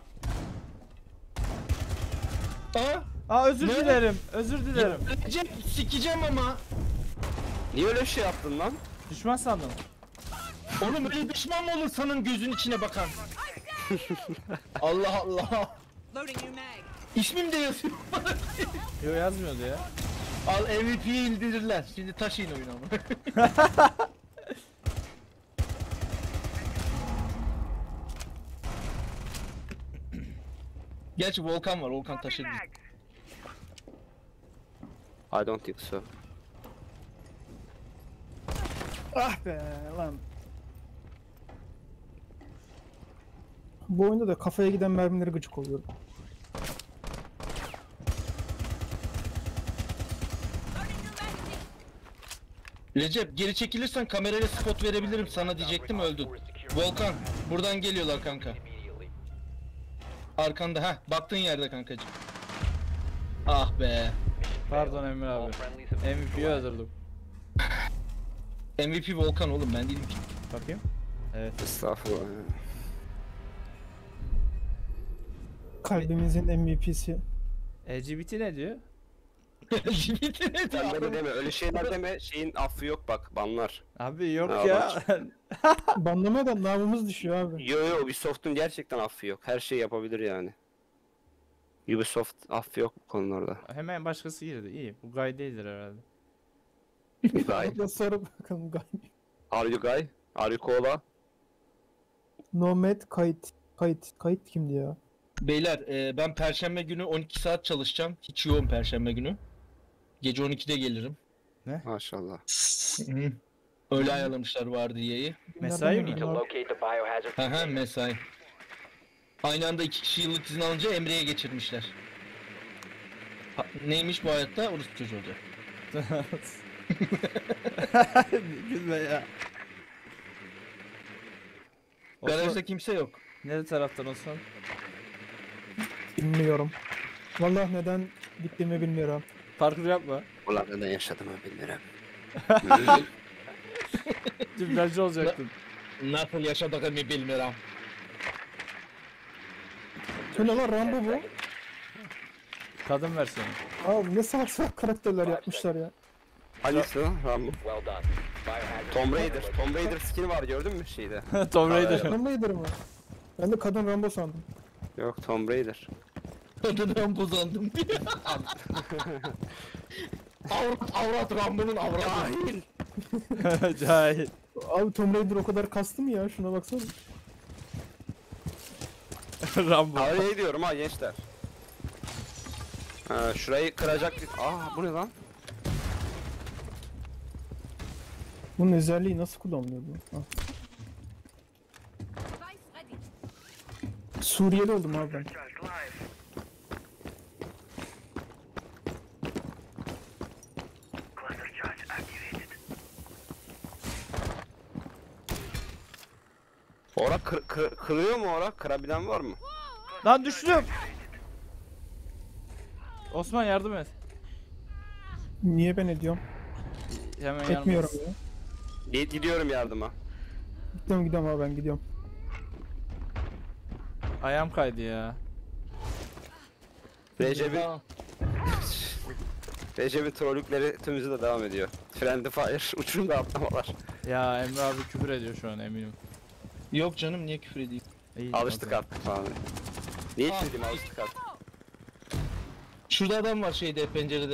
Aa. Aa özür Ne? dilerim. Özür dilerim. Recep sikeceğim ama. Niye öyle bir şey yaptın lan? Düşman sandım. Oğlum öyle düşman mı olur sanın gözün içine bakan? Allah Allah. Loading new mag. İsmim de yazıyor. Yo yazmıyordu ya. Al MVP'yi indirirler. Şimdi taşıyın oyunu ama. Gerçi Volkan var. Volkan taşır. I don't think so. Ah be lan. Bu oyunda da kafaya giden mermileri gıcık oluyorum. Recep geri çekilirsen kamerayla spot verebilirim sana diyecektim öldün. Volkan buradan geliyorlar kanka. Immediately. Arkanda ha baktığın yerde kankacığım. Ah be. Pardon Emre All abi. friendlies have been MVP'yi neutralized. öldürdüm. MVP Volkan oğlum ben değilim ki. Bakayım. Evet. Estağfurullah. Kalbimizin MVP'si. LGBT ne diyor? LGBT ne Sen diyor? deme deme öyle şeyler deme, şeyin affı yok bak, banlar. Abi yok Ya ya. Banlamaya da namımız düşüyor abi. Yo Ubisoft'un gerçekten affı yok, her şeyi yapabilir yani. Ubisoft affı yok bu konularda. Hemen başkası girdi. İyi. Bu Guy değildir herhalde. Guy. Ya sonra bakalım Guy. Are you guy? Are you cola? Nomad Kayıt kimdi ya? Beyler ben perşembe günü 12 saat çalışacağım. Hiç yoğun perşembe günü. Gece 12'de gelirim. Maşallah. Öyle ayarlamışlar vardiyeyi. Mesai Nereden mi? To buldun abi? locate the biohazard Haha container. mesai. Aynı anda 2 kişi yıllık izin alınca Emre'ye geçirmişler. Neymiş bu hayatta? Orası çocuğu olacak. Gülme ya. Garajda Osman, kimse yok. ne taraftan Osman? Bilmiyorum. Vallahi neden gittiğimi bilmiyorum. Parkur yapma. Ulan neden yaşadığımı bilmiyorum. Düblajcı olacaktın. Nasıl yaşadığımı bilmiyorum. Bu ne lan, Rambo bu? Kadın versiyonu. Abi ne salak salak karakterler yapmışlar ya. Hangisi lan? Rambo. Well done. Biohazard Tomb Raider. container Tomb Raider located. skin var gördün mü şeyde? Tomb Raider. Rambo nedir mi? Ben de kadın Rambo sandım. Yok Tomb Raider. Kadından bozandım diye. avrat Rambo'nun avradı. Cahil. Abi Tomb Raider o kadar kastı mı ya? Şuna baksana. Rambo. Abi ne diyorum ha gençler. Ha, şurayı kıracak. Bu ne lan? Bunun özelliği nasıl kullanılıyor bu? Ha. Device ready. Suriyeli oldum abi ben. Ora kırıyor mu ora? Kırabilen var mı? Lan düştüm. Osman yardım et. Niye ben ediyorum? Hemen Etmiyorum yanımdasın. ya. Gidiyorum yardıma. Gidiyorum abi, ben gidiyorum. Ayağım kaydı ya. Recep'in trollükleri tüm hızıyla devam ediyor. Friendly Fire, uçurumda atlamalar. Ya Emre abi küfür ediyor şu an eminim. Yok canım niye küfür edeyim? İyi, Alıştık o zaman. artık falan. Niye küfür alıştık artık. Şurada adam var şeyde pencerede.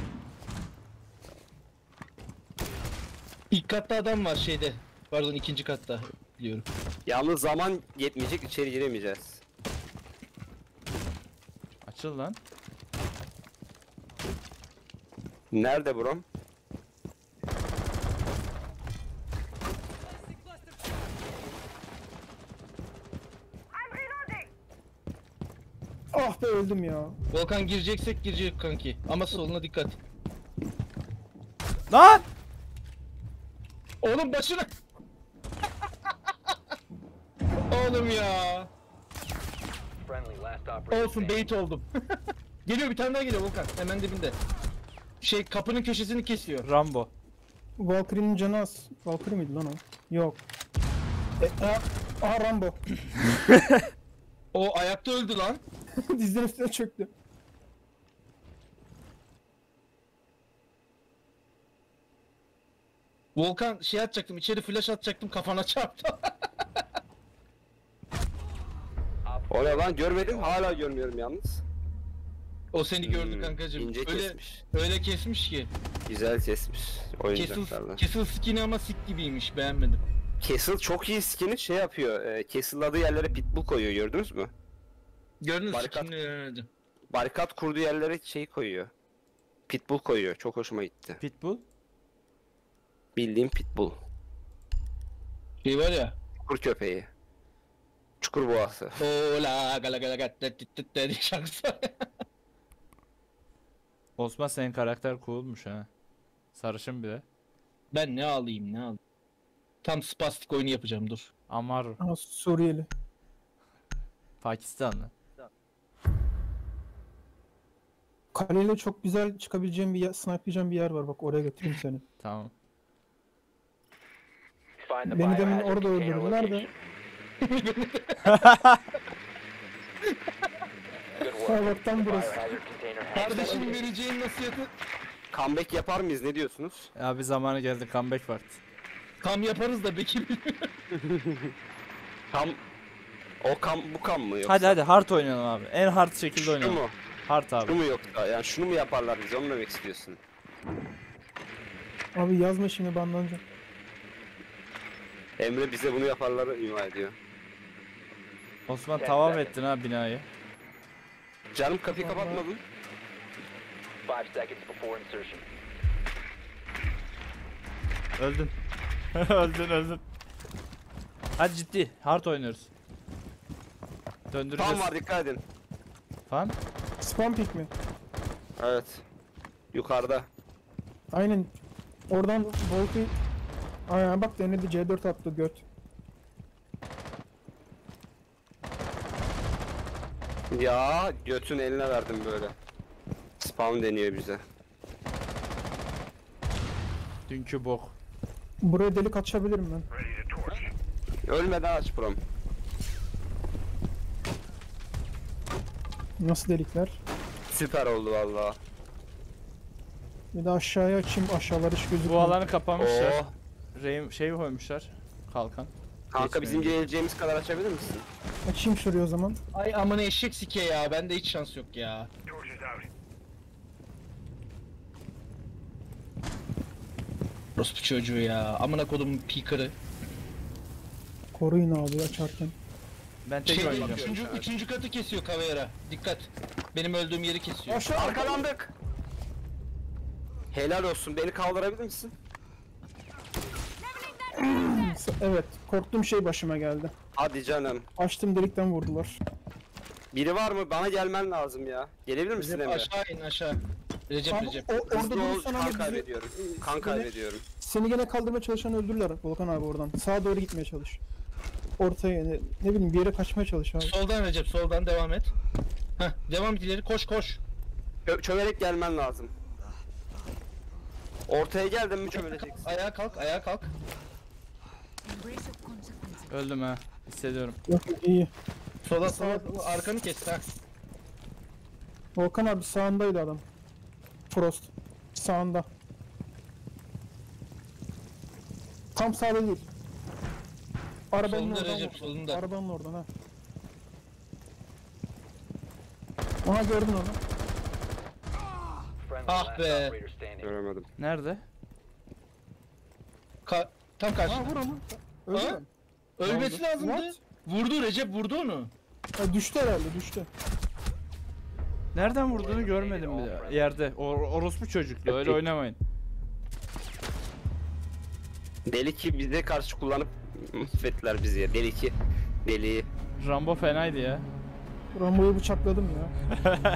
İlk katta adam var şeyde. Pardon ikinci katta biliyorum. Yalnız zaman yetmeyecek, içeri giremeyeceğiz. Açıl lan. Nerede brom? Ah be, öldüm ya. Volkan gireceksek girecek kanki. Ama soluna dikkat. Lan! Oğlum başına. Oğlum ya. Friendly last operator Olsun standing. bait oldum. Geliyor bir tane daha geliyor Volkan. Hemen dibinde. Şey kapının köşesini kesiyor. Rambo. Valkyrie'nin canı az. Valkyrie miydi lan o? Yok. Aha Rambo. O ayakta öldü lan. Dizden üstüne çöktü. Volkan şey atacaktım, içeri flash atacaktım, kafana çarptı. O ne lan, görmedim, hala görmüyorum yalnız. O seni gördü kankacığım. İnce Öyle kesmiş. öyle kesmiş ki. Güzel kesmiş Castle, oyuncaklarla. Castle skin'i ama sik gibiymiş, beğenmedim. Castle çok iyi skin'i şey yapıyor. Castle'ladığı yerlere pitbull koyuyor, gördünüz mü? Gördünüz Barikat. skin'i öğrendim. Barikat kurduğu yerlere şey koyuyor. Pitbull koyuyor. Çok hoşuma gitti. Pitbull. Bildiğim pitbull. Şey var ya. Çukur köpeği. Çukur boğası. Ola gala gala gat tet tet tet diye şarkısı var ya. Osman senin karakter coolmuş ha. Sarışın bir de. Ben ne alayım ne alayım. Tam spastik oyunu yapacağım dur. Amar. Aha Suriyeli. Pakistanlı. Kaleyle çok güzel çıkabileceğim bir yer, snipe'layacağım bir yer var, bak oraya götüreyim seni. Tamam. Find the Beni demin biohazard orada container öldürdüler de. location. Good work. Ha bak tam burası. Biohazard container has Kardeşim vereceğin nasihatı Comeback yapar mıyız, ne diyorsunuz? Abi zamanı geldi, comeback vakti. tam yaparız da Bekir. Tam O kan bu kan mı yoksa? Hadi hard oynayalım abi. En hard şekilde Şu oynayalım. mu? Hard Şu abi. mu yoksa? Yani şunu mu yaparlar bize? Onu mu demek istiyorsun? Abi yazma şimdi banlanacak. Emre bize bunu yaparları ima ediyor. Osman tamam ettin ha binayı. Canım kapıyı kapatmadın. 5 seconds before insertion. Öldün. öldün. Hadi ciddi. Hard oynuyoruz. Döndüreceğiz. Tam var, dikkat edin. Fan. Spam pick mi? Evet. Yukarıda. Aynen. Oradan Volk'u... Aynen bak denedi C4 attı göt. Ya götün eline verdim böyle. Spam deniyor bize. Dünkü bok. Buraya delik açabilirim ben. Ölmeden aç prom. Nasıl delikler? Süper oldu vallahi. Bir de aşağıya açayım, aşağılar hiç gözükmüyor. Bu alanı kapamışlar. Oo. Şey koymuşlar. Kalkan. Kanka bizim Geçmeyin. geleceğimiz kadar açabilir misin? Açayım şurayı o zaman. Ay amına eşek sike ya. Bende hiç şans yok ya. Orospu çocuğu ya. Amına kodumun peaker'ı. Koruyun abi açarken. Ben tek oynayacağım. Üçüncü katı kesiyor Kavera. Dikkat. Benim öldüğüm yeri kesiyor. Aşağı Arkalandık. Helal olsun. Beni kaldırabilir misin? Evet, korktuğum şey başıma geldi. Hadi canım. Açtım delikten vurdular. Biri var mı? Bana gelmen lazım ya. Gelebilir misin Recep Emre? aşağı in aşağı. Recep Abi, Recep. orada Hızlı ol, durursan kan abi bizi, kaybediyorum. Kan kaybediyorum. seni gene kaldırmaya çalışan öldürürler Volkan abi oradan. Sağa doğru gitmeye çalış. Ortaya ne bileyim bir yere kaçmaya çalış abi. Soldan Recep soldan devam et. Heh devam et ileri koş koş. Çömerek gelmen lazım. Ortaya geldin mi çömeleceksin. Ayağa kalk ayağa kalk. Embrace of consequences. Öldüm ha. Hissediyorum. Yok iyi. Sola arkanı kes ha. Volkan abi sağındaydı adam. Frost. Sağında. Tam sağda değil. Arabanın Solunda oradan Recep, vurdu. solunda. Arabanın oradan ha. Aha gördün onu. Friendly Ah last be. operator standing. Göremedim. Nerede? Tam Ha karşında. vur onu. Öldü Ha? mü? Ölmesi oldu? lazımdı. What? Vurdu Recep vurdu onu. Ha, düştü herhalde düştü. Nereden vurduğunu görmedim bile. Yerde. Orospu çocuklu. Öyle oynamayın. Deli ki bize karşı kullanıp mahvettiler bizi ya. Deli ki. Deli. Rambo fenaydı ya. Rambo'yu bıçakladım ya.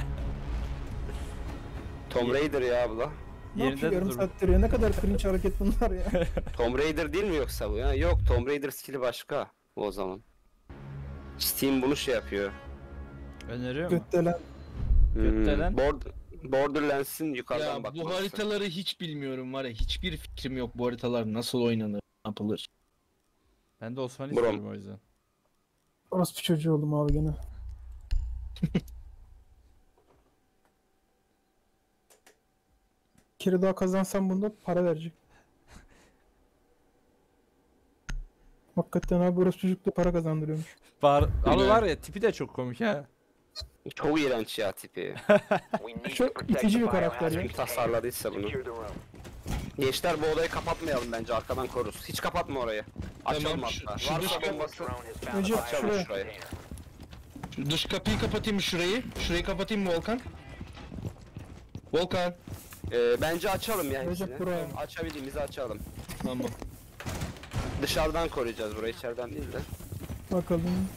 Tomb Raider ya bu da. Ne Yerinde yapıyor de yarım durdu. saattir ya? Ne kadar cringe hareket bunlar ya. Tomb Raider değil mi yoksa bu ya? Yok, Tomb Raider skill'i başka o zaman. Steam bunu şey yapıyor. Öneriyor mu? Göttelen. Göttelen. Borderlands'in yukarıdan Ya bakması. bu haritaları hiç bilmiyorum var ya. Hiçbir fikrim yok bu haritalar nasıl oynanır, ne yapılır. Ben de Osman'ı Brom. istiyorum o yüzden. Orospu çocuğu oldum abi gene. Bir kere daha kazansam bunda para verecek. Hakikaten abi orospu çocuk da para kazandırıyormuş. Abi var ya tipi de çok komik ha. Çok iğrenç ya tipi. We need Çok to protect itici the bir karakter ya. Kim biohazard container. tasarladıysa bunu. Secure the room. Gençler bu odayı kapatmayalım bence, arkadan koruruz. Hiç kapatma orayı. Açalım Tamam, hatta. şu Varsa dış- bombası. Drone has found Recep, the biohazard şuraya. container. Şu dış kapıyı kapatayım mı şurayı? Şurayı kapatayım mı Volkan? Volkan. Bence açalım ya Recep, hepsini. buraya. Açabildiğimizi açalım. Tamam. Dışarıdan koruyacağız burayı, içeriden değil de. Bakalım.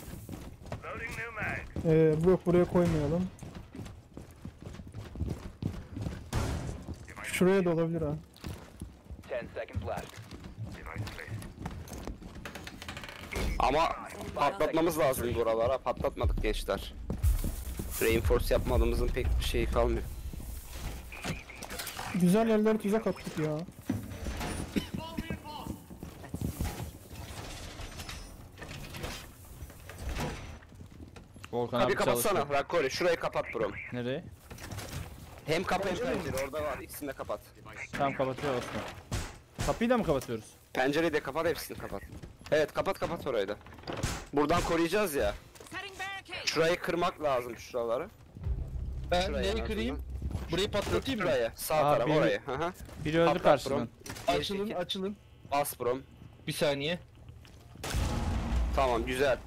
Yok buraya koymayalım. Şuraya da olabilir ha. 10 seconds left. Ama patlatmamız lazım buralara. Patlatmadık gençler. Reinforce yapmadığımızın pek bir şeyi kalmıyor. Güzel yerlere tuzak attık ya. Volkan Abi abi kapatsana. çalışıyor. Rakori şurayı kapat bro. Nereye? Hem kapı hem pencere orada var. İkisini de kapat. Tamam kapatıyor Osman. Kapıyı da mı kapatıyoruz? Pencereyi de kapat, hepsini kapat. Evet, kapat orayı da. Buradan koruyacağız ya. Setting barricade. Şurayı kırmak lazım, şuraları. Ben Şuraya neyi en kırayım? azından. Burayı patlatayım mı? Şuraya, sağ Aa, taraf, biri- orayı. Hı hı. Biri öldü Patlat karşıdan. brom. Geri Açılın çekil. açılın. Bas brom. Bir saniye. Tamam, güzel.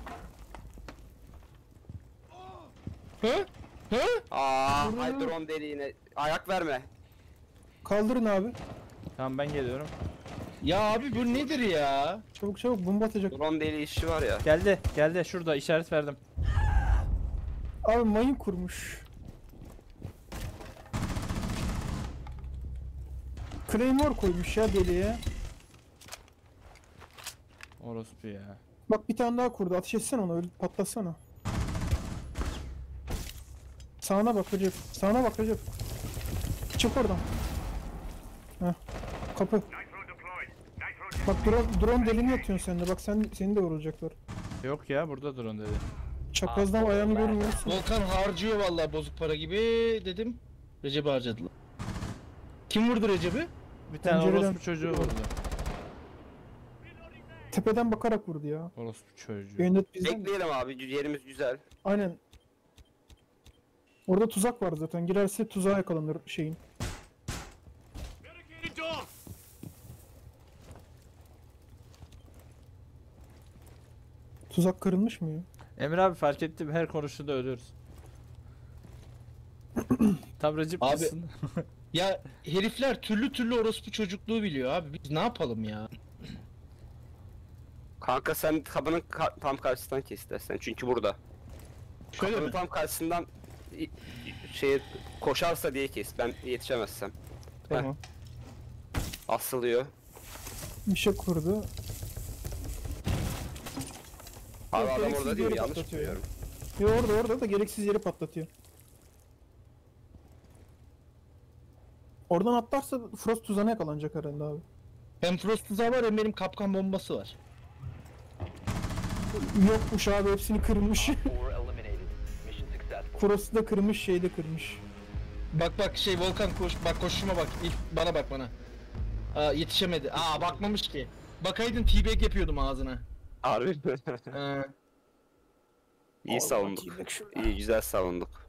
Hı? Hı? Hay drone deliğine. Ayak verme. Kaldırın abi. Tamam ben geliyorum. Ya abi bu nedir ya? Çabuk çabuk bomba atacak. Drone deliği işi var ya. Geldi şurada işaret verdim. Abi mayın kurmuş. Claymore koymuş ya deliğe. Orospu ya. Bak bir tane daha kurdu. Ateş etsene ona, öyle patlatsana. Sağına bak Recep. Sağına bak Recep. Çık oradan. Heh. Kapı. Bak drone deliğine atıyorsun sen de. Bak seni de vurulacaklar. Yok ya burada drone dedi. Çaprazdan ayağını görmüyorsun. Volkan harcıyor vallahi bozuk para gibi dedim. Recep'i harcadılar. Kim vurdu Recep'i? Bir tane Pencereden- orospu çocuğu vurdu. Tepeden bakarak vurdu ya. Orospu çocuğu. Yönet bizden. Bekleyelim abi, yerimiz güzel. Aynen. Orada tuzak var zaten. Girerse tuzağa yakalanır şeyin. Tuzak kırılmış mı ya? Emir abi fark ettim her konuştuğunda ölüyoruz. Tam Recep Abi- misin? Ya herifler türlü türlü orospu çocukluğu biliyor abi. Biz ne yapalım ya? Kanka sen kapının tam karşısından kes istersen, çünkü burada. Şöyle Kapının mi? tam karşısından şeye koşarsa diye kes, ben yetişemezsem. Tamam. Asılıyor. Bir şey kurdu. Abi Yok, adam gereksiz orada değil mi? yeri Yanlış patlatıyor ya. biliyorum. Ya orada da gereksiz yeri patlatıyor. Oradan atlarsa Frost tuzağına yakalanacak herhalde abi. Hem Frost tuzağı var hem benim kapkan bombası var. Yokmuş abi, hepsini kırmış. 4 eliminated. Mission successful. Frost'u da kırmış, şeyi de kırmış. Bak Volkan koş bak koşuma bak ilk bana bak bana. Yetişemedi. Bakmamış ki. Bakaydın teabag yapıyordum ağzına. Harbi mi? İyi Allah, savunduk. bakayım şurada. İyi, güzel savunduk.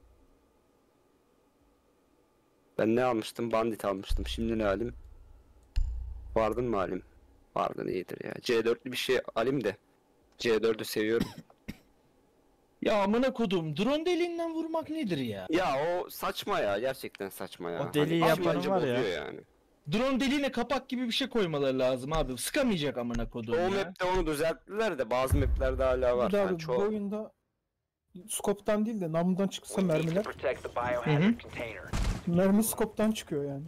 Ben ne almıştım? Bandit almıştım. Şimdi ne alayım? Vardın mı alayım? Vardın iyidir ya. C4'lü bir şey alayım de. C4'ü seviyorum. Ya amına kodum drone deliğinden vurmak nedir ya? Ya o saçma ya. Gerçekten saçma ya. O deliği Hani yapanın bence var ya. bozuyor yani. Drone deliğine kapak gibi bir şey koymaları lazım abi. Sıkamayacak amına kodum O ya. map'te onu düzelttiler de bazı map'lerde hala var. Bir daha Yani abi, bu çoğu... oyunda scope'tan değil de namludan çıksa We need to mermiler, protect the biohazard container. mermi scope'tan çıkıyor yani.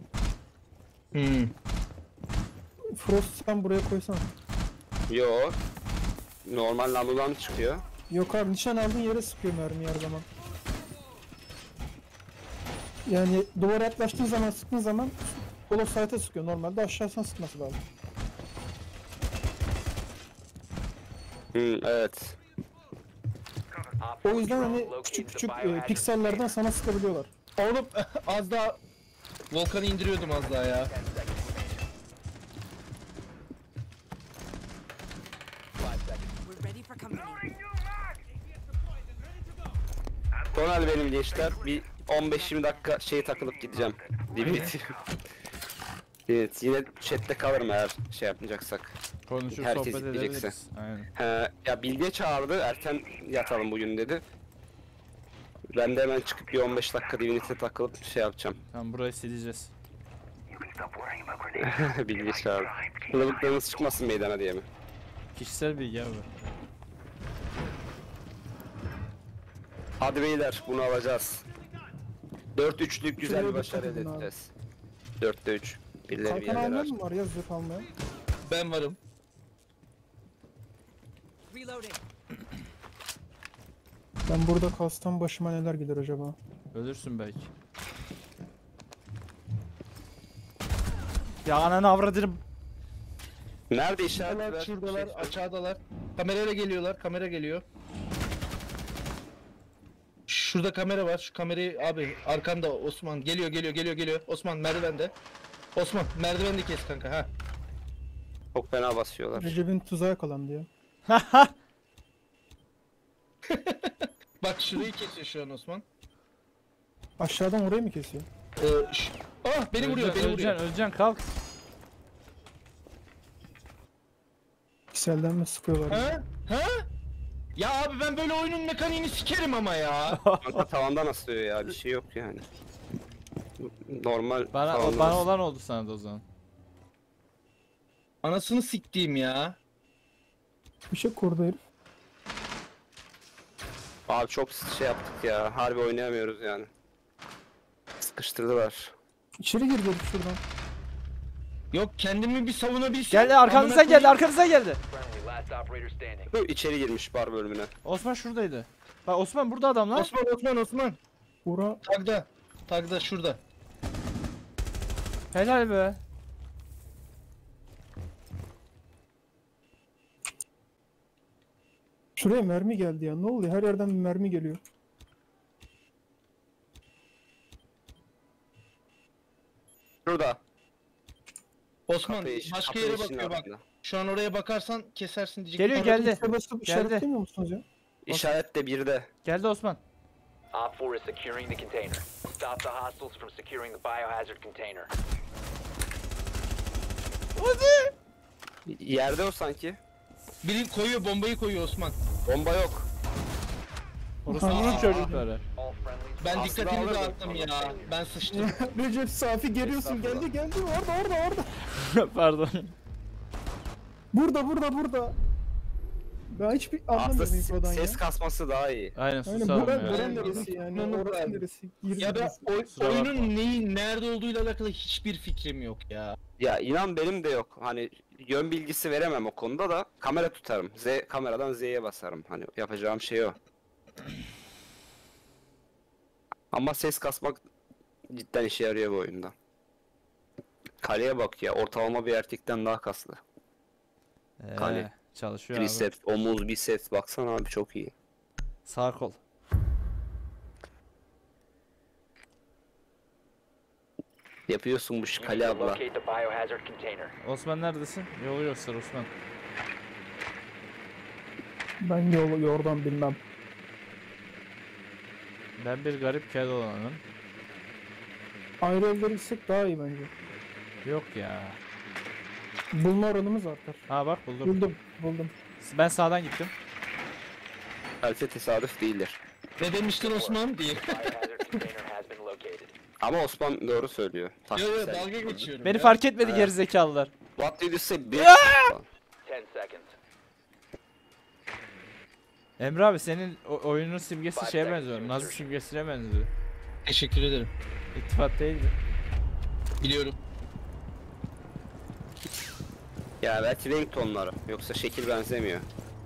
Frost sen buraya koysan. Yo. Normal namludan çıkıyor. Yok abi, nişan aldığın yere sıkıyor mermi her zaman. Yani duvara yaklaştığın zaman, sıktığın zaman Hollow sight'a sıkıyor. Normalde aşağısına sıkması lazım. Evet. Op O 4 yüzden drone hani located küçük the küçük biohazard piksellerden sana sıkabiliyorlar. Oğlum az daha Volkan'ı indiriyordum az daha ya. We're ready for company. Tonal benim gençler. Bir 15-20 dakika şey takılıp gideceğim. Limit. Evet, yine chatte kalırım eğer şey yapmayacaksak. Konuşup Herkes sohbet gidecekse. edebiliriz. Aynen. Ya Bilge çağırdı, erken yatalım bugün dedi. Ben de hemen çıkıp bir 15 dakika Divinity'e takılıp şey yapacağım. Tamam burayı sileceğiz. Bilge çağırdı. Kılıbıklarınız çıkmasın meydana diye mi? Kişisel bilgi abi. Hadi beyler, bunu alacağız. 4-3'lük güzel Şuraya bir bir başarı elde takılın abi. edeceğiz. 4'te 3. Birileri bir Kalkan yerlere almayan aç. mı var ya, zırh almayan? Ben varım. Reloading. Ben burada kalsam başıma neler gelir acaba? Ölürsün belki. Ya ananı avradırım. Nerede işaret ver? Şuradalar, Şey- aşağıdalar. Kamerayla geliyorlar, kamera geliyor. Şurada kamera var. Şu kamerayı abi arkanda Osman geliyor. Osman merdivende. Osman merdivende kes kanka ha. Çok fena basıyorlar. Recep'in tuzağa yakalandı ya. Bak şurayı kesiyor şu an Osman. Aşağıdan orayı mı kesiyor? Beni vuruyor, beni vuruyor. Öleceksin kalk. Pikselden mi sıkıyorlar? Ha? Ha? Ya abi ben böyle oyunun mekaniğini sikerim ama ya. Kanka tavandan asılıyor ya, bir şey yok yani. Normal tavandan Bana asılıyor. olan oldu sana da o zaman. Anasını siktiğim ya. Bir şey kurdu herif. Abi çok şey yaptık ya, harbi oynayamıyoruz yani. Sıkıştırdılar. İçeri girdi herif şuradan. Yok kendimi bir savunabilsem. Geldi arkanıza geldi, arkanıza geldi. Friendly, last operator standing. Bu içeri girmiş bar bölümüne. Osman şuradaydı. Bak Osman burada adam lan. Osman. Bura Tagda şurada. Helal be. şuraya mermi geldi ya. Ne oluyor? Her yerden bir mermi geliyor. Şurada. Osman Kapıyı- başka kapıyı yere işin bakıyor bak. altında. Şu an oraya bakarsan kesersin diyecek. Geliyor, geldi. İşte basıp işaretlemiyor musunuz ya? İşaret de birde. Geldi Osman. Op 4 is securing the container. Stop the hostiles from securing the biohazard container. Yerde o sanki. Biri koyuyor, bombayı koyuyor Osman. Bomba yok. Orospu'nun çocukları. All friendlies. Ben Aslında dikkatimi alırdım. dağıttım ya. Ben sıçtım. Recep Safi geliyorsun. Estağfurullah. Geldi. Orada. Pardon. Burada. Ben hiçbir anlamıyorum Aslında infodan ya. ses kasması daha iyi. Aynen Aynen susalım bura ya. neresi yani? Anladım Orası ben. neresi? Girdi Ya da neresi? Kusura bakma. oyunun neyin nerede olduğuyla alakalı hiçbir fikrim yok ya. Ya inan benim de yok. Hani yön bilgisi veremem o konuda da kamera tutarım. Kameradan Z'ye basarım. Hani yapacağım şey o. Ama ses kasmak cidden işe yarıyor bu oyunda. Kaleye bak ya, ortalama bir erkekten daha kaslı. Kale. Çalışıyor abi. Triceps, omuz, biceps baksana abi, çok iyi. Sağ kol. Yapıyorsun bu You işi need kale to abla. locate the biohazard container. Osman neredesin? Yolu göster Osman. Ben yordan bilmem. Ben bir garip kedi olanım. Ayrı evlere gitsek daha iyi bence. Yok ya. Bulma oranımız artar. Ha bak buldum. Buldum. Ben sağdan gittim. Belki tesadüf değildir. Ne demiştin Osman diye. Biohazard container has been located. Ama Osman doğru söylüyor. Yo Taktiksel. dalga geçiyorum. Beni ya. fark etmedi gerizekalılar. What did you say? bitch? 10 seconds. Emre abi senin oyunun simgesi Five şeye seconds benziyor. to Nazi insertion. simgesine benziyor. Teşekkür ederim. İttifak değildi. Biliyorum. Ya belki renk tonları. Yoksa şekil benzemiyor.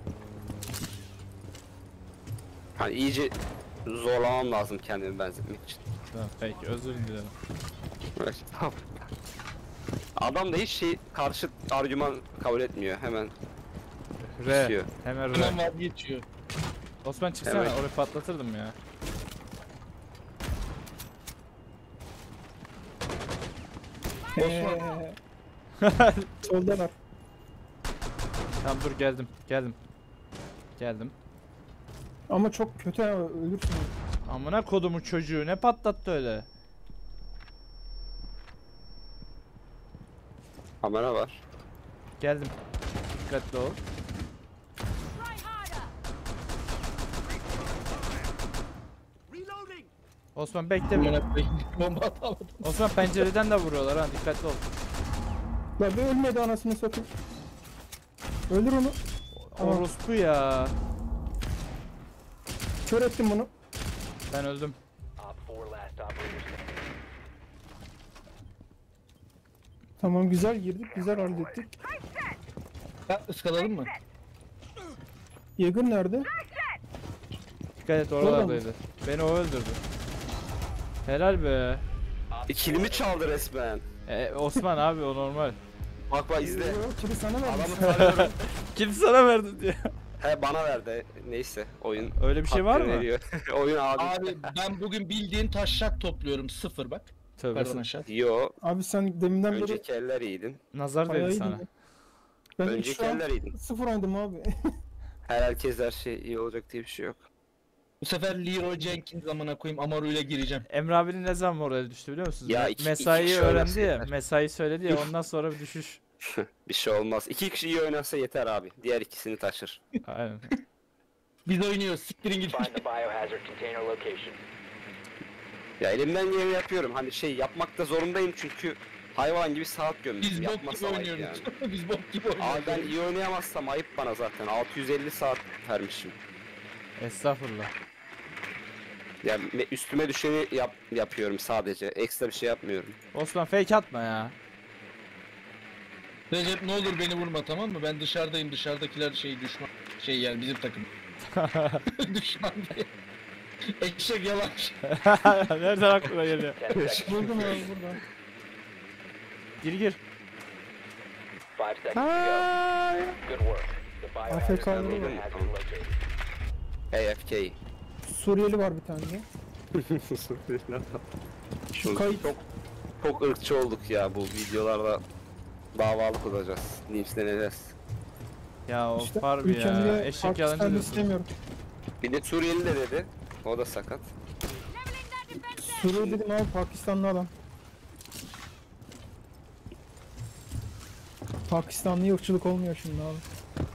Hani iyice zorlamam lazım kendimi benzetmek için. Tamam peki özür dilerim. Evet, tamam. Adam da hiç karşı argüman kabul etmiyor. Hemen R. Kusuyor. Hemen Hemen R. vazgeçiyor. Osman çıksana Evet. orayı patlatırdım ya. Osman. Soldalar. Tamam dur geldim. Geldim. Ama çok kötü ha, ölürsün. Amına kodumu çocuğu ne patlattı öyle? kamera var. Geldim. Dikkatli ol. Try harder. Osman bekle bir. Amına koyayım. Bomba atamadım. Osman pencereden de vuruyorlar ha dikkatli ol. La be ölmedi anasını satayım. Öldür onu. Tamam. Orospu ya. Kör ettim bunu. Op Ben öldüm. 4 last operator standing. Tamam güzel girdik, güzel hallettik. Ha, ıskaladın mı? Yeager nerede? Dikkat et oralardaydı. Beni o öldürdü. Helal be. Kilimi çaldı resmen. Osman abi o normal. Bak bak izle. Yok, kili sana vermiş. Adamı tanıyorum. Kim sana verdi diye. He bana verdi. Neyse oyun. Öyle bir şey var hakkını mı? veriyor. Oyun abi. Abi ben bugün bildiğin taşak topluyorum. 0 bak. Tövbe. Pardon aşağı. Yo. Abi sen deminden beri Önceki eller iyiydin. Nazar bayağı değdi iyiydin. sana. Ben Önceki şu an eller iyiydin. 0 oynadım abi. Herkes her şey iyi olacak diye bir şey yok. Bu sefer Leroy Jenkins amına koyayım Amaru ile gireceğim. Emre abinin ne zaman morali düştü biliyor musunuz? Ya Me- iki mesaiyi kişi öğrendi oynasa ya. yeter. Mesai söyledi ya ondan sonra bir düşüş. Bir şey olmaz. 2 kişi iyi oynarsa yeter abi. Diğer ikisini taşır. Aynen. Biz oynuyoruz siktirin gidin. Find the biohazard container location. Ya elimden geleni yapıyorum. Hani şey yapmakta zorundayım çünkü hayvan gibi saat gömmüşüm. Biz bok gibi Yapmasam ayıp oynuyoruz. yani. Biz bok gibi Abi oynuyoruz. ben iyi oynayamazsam ayıp bana zaten. 650 saat vermişim. Estağfurullah. Ya üstüme düşeni yapıyorum sadece. Ekstra bir şey yapmıyorum. Osman fake atma ya. Recep ne olur beni vurma tamam mı? Ben dışarıdayım. Dışarıdakiler şey düşman. Şey yani bizim takım. Düşman diye. Eşek yalan. Nereden aklına geliyor? 10 seconds. Buldum abi burada. Gir gir. 5 seconds to go. Good work. The biohazard AFK container olur. has been located. AFK. Suriyeli var bir tane de. Şu kayıt. Çok ırkçı olduk ya bu videolarda. Davalık olacağız. Linçleneceğiz. Ya o İşte harbi ya. ülkemde Eşek Pakistan'ı yalancı diyorsun. istemiyorum. Bir de Suriyeli de dedi. O da sakat. Leveling that defensive. Suriye dedim abi Pakistanlı adam. Pakistanlı ırkçılık olmuyor şimdi abi.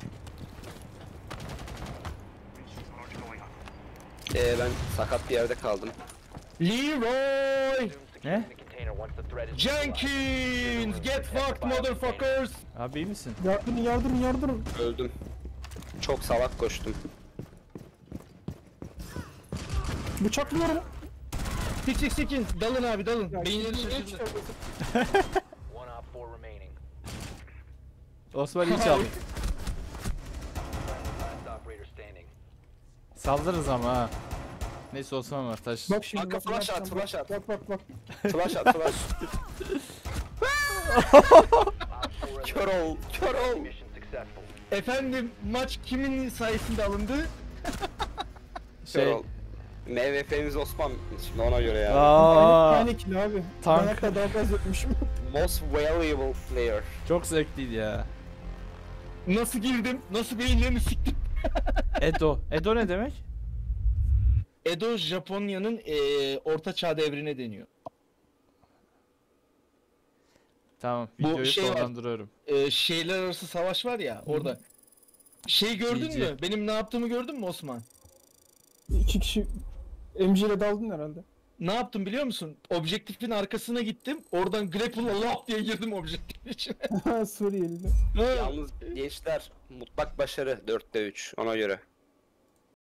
Ben sakat bir yerde kaldım. Leroy Ne? The container once the threat is Jenkins get fucked motherfuckers. Abi iyi misin? Yardırın yardırın yardırın. Öldüm. Çok salak koştum. Bıçaklıyorum. Sikin dalın abi dalın. Ya, Beyinleri şimdi şaşırdı. geç. One op 4 remaining. Osman iyi çaldı. Last operator standing. Saldırırız ama ha. Neyse Osman var taş. Bak şimdi Kanka, bak, flash at, bak, flash at. Bak bak bak. Flash at flash. Op 4 Kör ol. Kör ol. mission successful. Efendim maç kimin sayesinde alındı? Kör Şey. ol. MVP'miz Osman. Şimdi ona göre ya. Aa, Tane kill abi. Tank. Ben hatta daha fazla etmişim. Most valuable player. çok zevkliydi ya. Nasıl girdim? Nasıl beyinlerini siktim? Edo. Edo ne demek? Edo Japonya'nın orta çağ devrine deniyor. Tamam. Bu Videoyu şey var. sonlandırıyorum. Şehirler arası savaş var ya orada. Şey gördün GG. mü? Benim ne yaptığımı gördün mü Osman? 2 kişi MG ile daldın herhalde. Ne yaptım biliyor musun? Objektifin arkasına gittim. Oradan grapple'la lap diye girdim objektifin içine. Suriyeli de. Yalnız gençler mutlak başarı 4'te 3 ona göre.